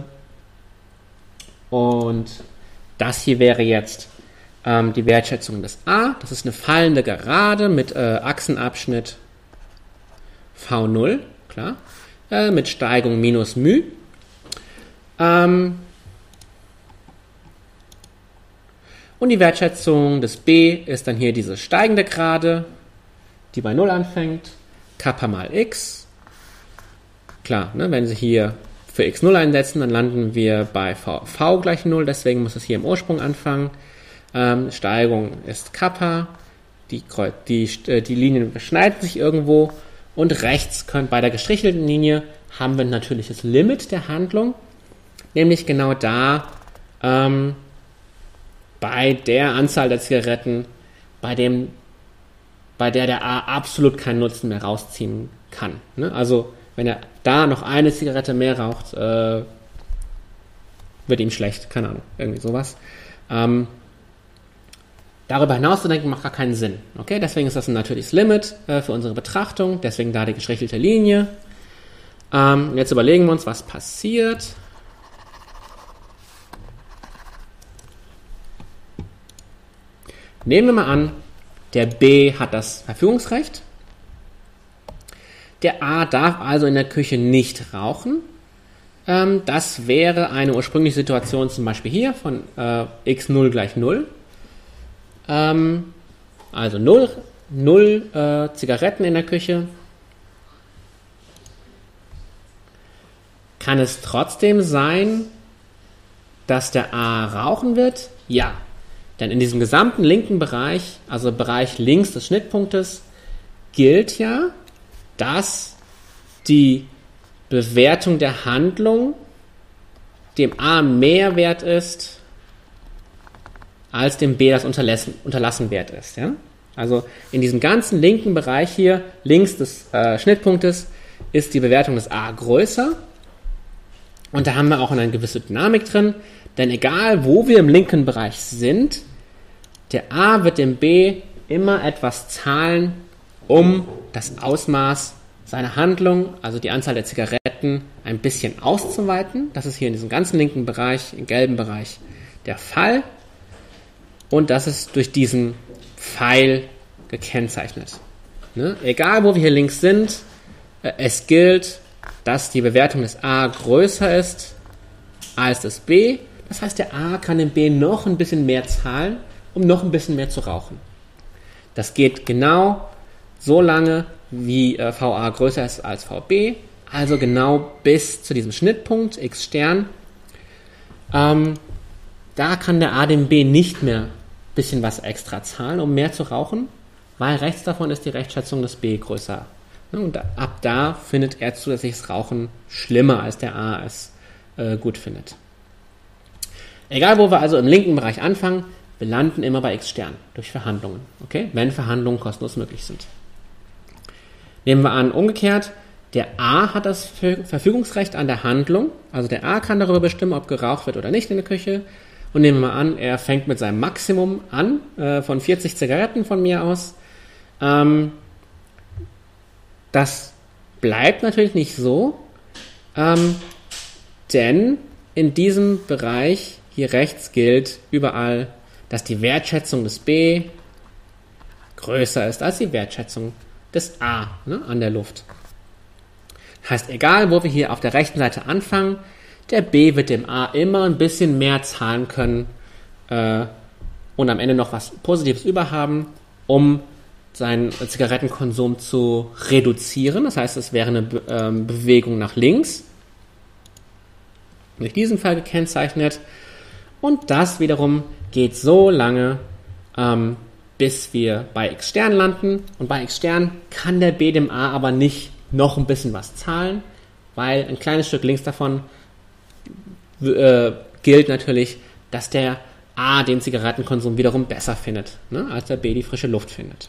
Und das hier wäre jetzt ähm, die Wertschätzung des A. Das ist eine fallende Gerade mit äh, Achsenabschnitt V null, klar, äh, mit Steigung minus μ. Ähm, und die Wertschätzung des B ist dann hier diese steigende Gerade, die bei null anfängt, Kappa mal x. Klar, ne, wenn Sie hier für x null einsetzen, dann landen wir bei v, v gleich null, deswegen muss es hier im Ursprung anfangen. Ähm, Steigung ist Kappa, die, die, die Linien beschneiden sich irgendwo und rechts können, bei der gestrichelten Linie haben wir ein natürliches Limit der Handlung, nämlich genau da ähm, bei der Anzahl der Zigaretten, bei, dem, bei der der A absolut keinen Nutzen mehr rausziehen kann. Ne? Also wenn er da noch eine Zigarette mehr raucht, äh, wird ihm schlecht, keine Ahnung, irgendwie sowas. Ähm, darüber hinaus zu denken, macht gar keinen Sinn. Okay? Deswegen ist das ein natürliches Limit äh, für unsere Betrachtung, deswegen da die gestrichelte Linie. Ähm, jetzt überlegen wir uns, was passiert. Nehmen wir mal an, der B hat das Verfügungsrecht. Der A darf also in der Küche nicht rauchen. Ähm, das wäre eine ursprüngliche Situation zum Beispiel hier von äh, x null gleich null. Ähm, also null, null äh, Zigaretten in der Küche. Kann es trotzdem sein, dass der A rauchen wird? Ja. Denn in diesem gesamten linken Bereich, also Bereich links des Schnittpunktes, gilt ja, dass die Bewertung der Handlung dem A mehr wert ist, als dem B das unterlassen, unterlassen wert ist. Ja? Also in diesem ganzen linken Bereich hier, links des äh, Schnittpunktes, ist die Bewertung des A größer. Und da haben wir auch eine gewisse Dynamik drin, denn egal wo wir im linken Bereich sind, der A wird dem B immer etwas zahlen, um das Ausmaß seiner Handlung, also die Anzahl der Zigaretten, ein bisschen auszuweiten. Das ist hier in diesem ganzen linken Bereich, im gelben Bereich, der Fall. Und das ist durch diesen Pfeil gekennzeichnet. Ne? Egal, wo wir hier links sind, äh, es gilt, dass die Bewertung des A größer ist als das B. Das heißt, der A kann dem B noch ein bisschen mehr zahlen, um noch ein bisschen mehr zu rauchen. Das geht genau so lange, wie äh, V A größer ist als V B, also genau bis zu diesem Schnittpunkt, x Stern. Ähm, da kann der A dem B nicht mehr ein bisschen was extra zahlen, um mehr zu rauchen, weil rechts davon ist die Rechtschätzung des B größer. Und ab da findet er zusätzliches Rauchen schlimmer, als der A es äh, gut findet. Egal, wo wir also im linken Bereich anfangen, wir landen immer bei x Stern durch Verhandlungen, okay? Wenn Verhandlungen kostenlos möglich sind. Nehmen wir an, umgekehrt, der A hat das Verfügungsrecht an der Handlung, also der A kann darüber bestimmen, ob geraucht wird oder nicht in der Küche. Und nehmen wir mal an, er fängt mit seinem Maximum an, äh, von vierzig Zigaretten von mir aus. Ähm, das bleibt natürlich nicht so, ähm, denn in diesem Bereich hier rechts gilt überall, dass die Wertschätzung des B größer ist als die Wertschätzung des A, ne, an der Luft. Heißt, egal, wo wir hier auf der rechten Seite anfangen, der B wird dem A immer ein bisschen mehr zahlen können äh, und am Ende noch was Positives überhaben, um seinen Zigarettenkonsum zu reduzieren. Das heißt, es wäre eine Be- ähm, Bewegung nach links, durch diesen Fall gekennzeichnet. Und das wiederum geht so lange, ähm, bis wir bei x Stern landen. Und bei x Stern kann der B dem A aber nicht noch ein bisschen was zahlen, weil ein kleines Stück links davon äh, gilt natürlich, dass der A den Zigarettenkonsum wiederum besser findet, ne, als der B die frische Luft findet.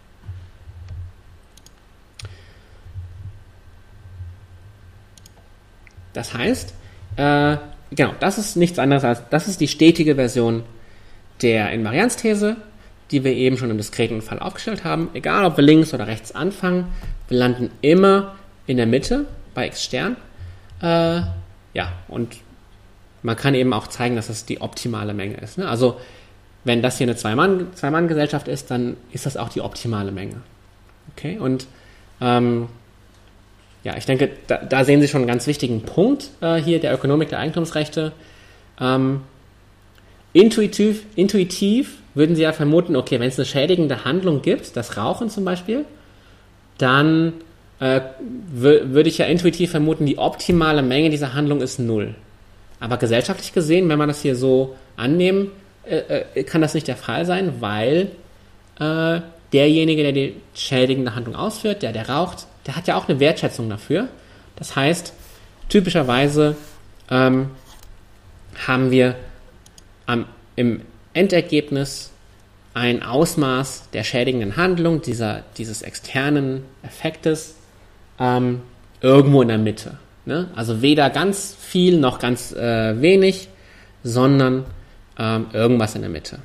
Das heißt, äh, genau, das ist nichts anderes als, das ist die stetige Version der Invarianzthese, die wir eben schon im diskreten Fall aufgestellt haben. Egal, ob wir links oder rechts anfangen, wir landen immer in der Mitte bei x Stern. Äh, ja, und man kann eben auch zeigen, dass das die optimale Menge ist. Ne? Also, wenn das hier eine Zwei-Mann- Zwei-Mann-Gesellschaft ist, dann ist das auch die optimale Menge. Okay, und ähm, ja, ich denke, da, da sehen Sie schon einen ganz wichtigen Punkt äh, hier der Ökonomik der Eigentumsrechte. Ähm, intuitiv, intuitiv würden Sie ja vermuten, okay, wenn es eine schädigende Handlung gibt, das Rauchen zum Beispiel, dann äh, w- würde ich ja intuitiv vermuten, die optimale Menge dieser Handlung ist null. Aber gesellschaftlich gesehen, wenn man das hier so annehmen, äh, äh, kann das nicht der Fall sein, weil äh, derjenige, der die schädigende Handlung ausführt, der, der raucht, der hat ja auch eine Wertschätzung dafür. Das heißt, typischerweise ähm, haben wir am, im Endergebnis ein Ausmaß der schädigenden Handlung, dieser, dieses externen Effektes, ähm, irgendwo in der Mitte. Ne? Also weder ganz viel noch ganz äh, wenig, sondern ähm, irgendwas in der Mitte.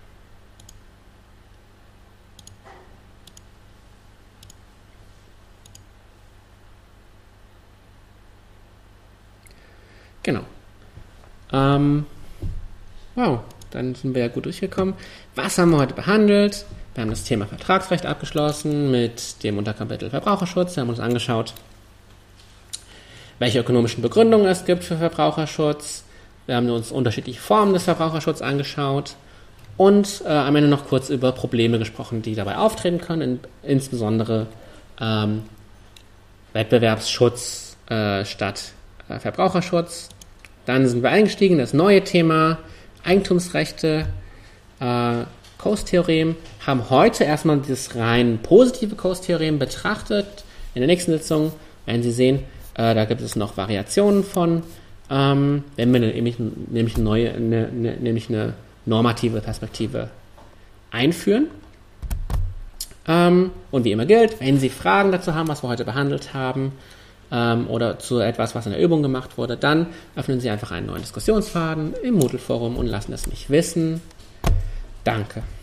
Genau. Ähm, wow, dann sind wir ja gut durchgekommen. Was haben wir heute behandelt? Wir haben das Thema Vertragsrecht abgeschlossen mit dem Unterkapitel Verbraucherschutz. Wir haben uns angeschaut, welche ökonomischen Begründungen es gibt für Verbraucherschutz. Wir haben uns unterschiedliche Formen des Verbraucherschutzes angeschaut und äh, am Ende noch kurz über Probleme gesprochen, die dabei auftreten können, in, insbesondere ähm, Wettbewerbsschutz äh, statt äh, Verbraucherschutz. Dann sind wir eingestiegen in das neue Thema Eigentumsrechte, äh, Coase-Theorem, haben heute erstmal das rein positive Coase-Theorem betrachtet. In der nächsten Sitzung werden Sie sehen, äh, da gibt es noch Variationen von, ähm, wenn wir nämlich, nämlich, neue, eine, eine, nämlich eine normative Perspektive einführen. Ähm, und wie immer gilt, wenn Sie Fragen dazu haben, was wir heute behandelt haben, ähm, oder zu etwas, was in der Übung gemacht wurde, dann öffnen Sie einfach einen neuen Diskussionsfaden im Moodle-Forum und lassen es mich wissen. Danke.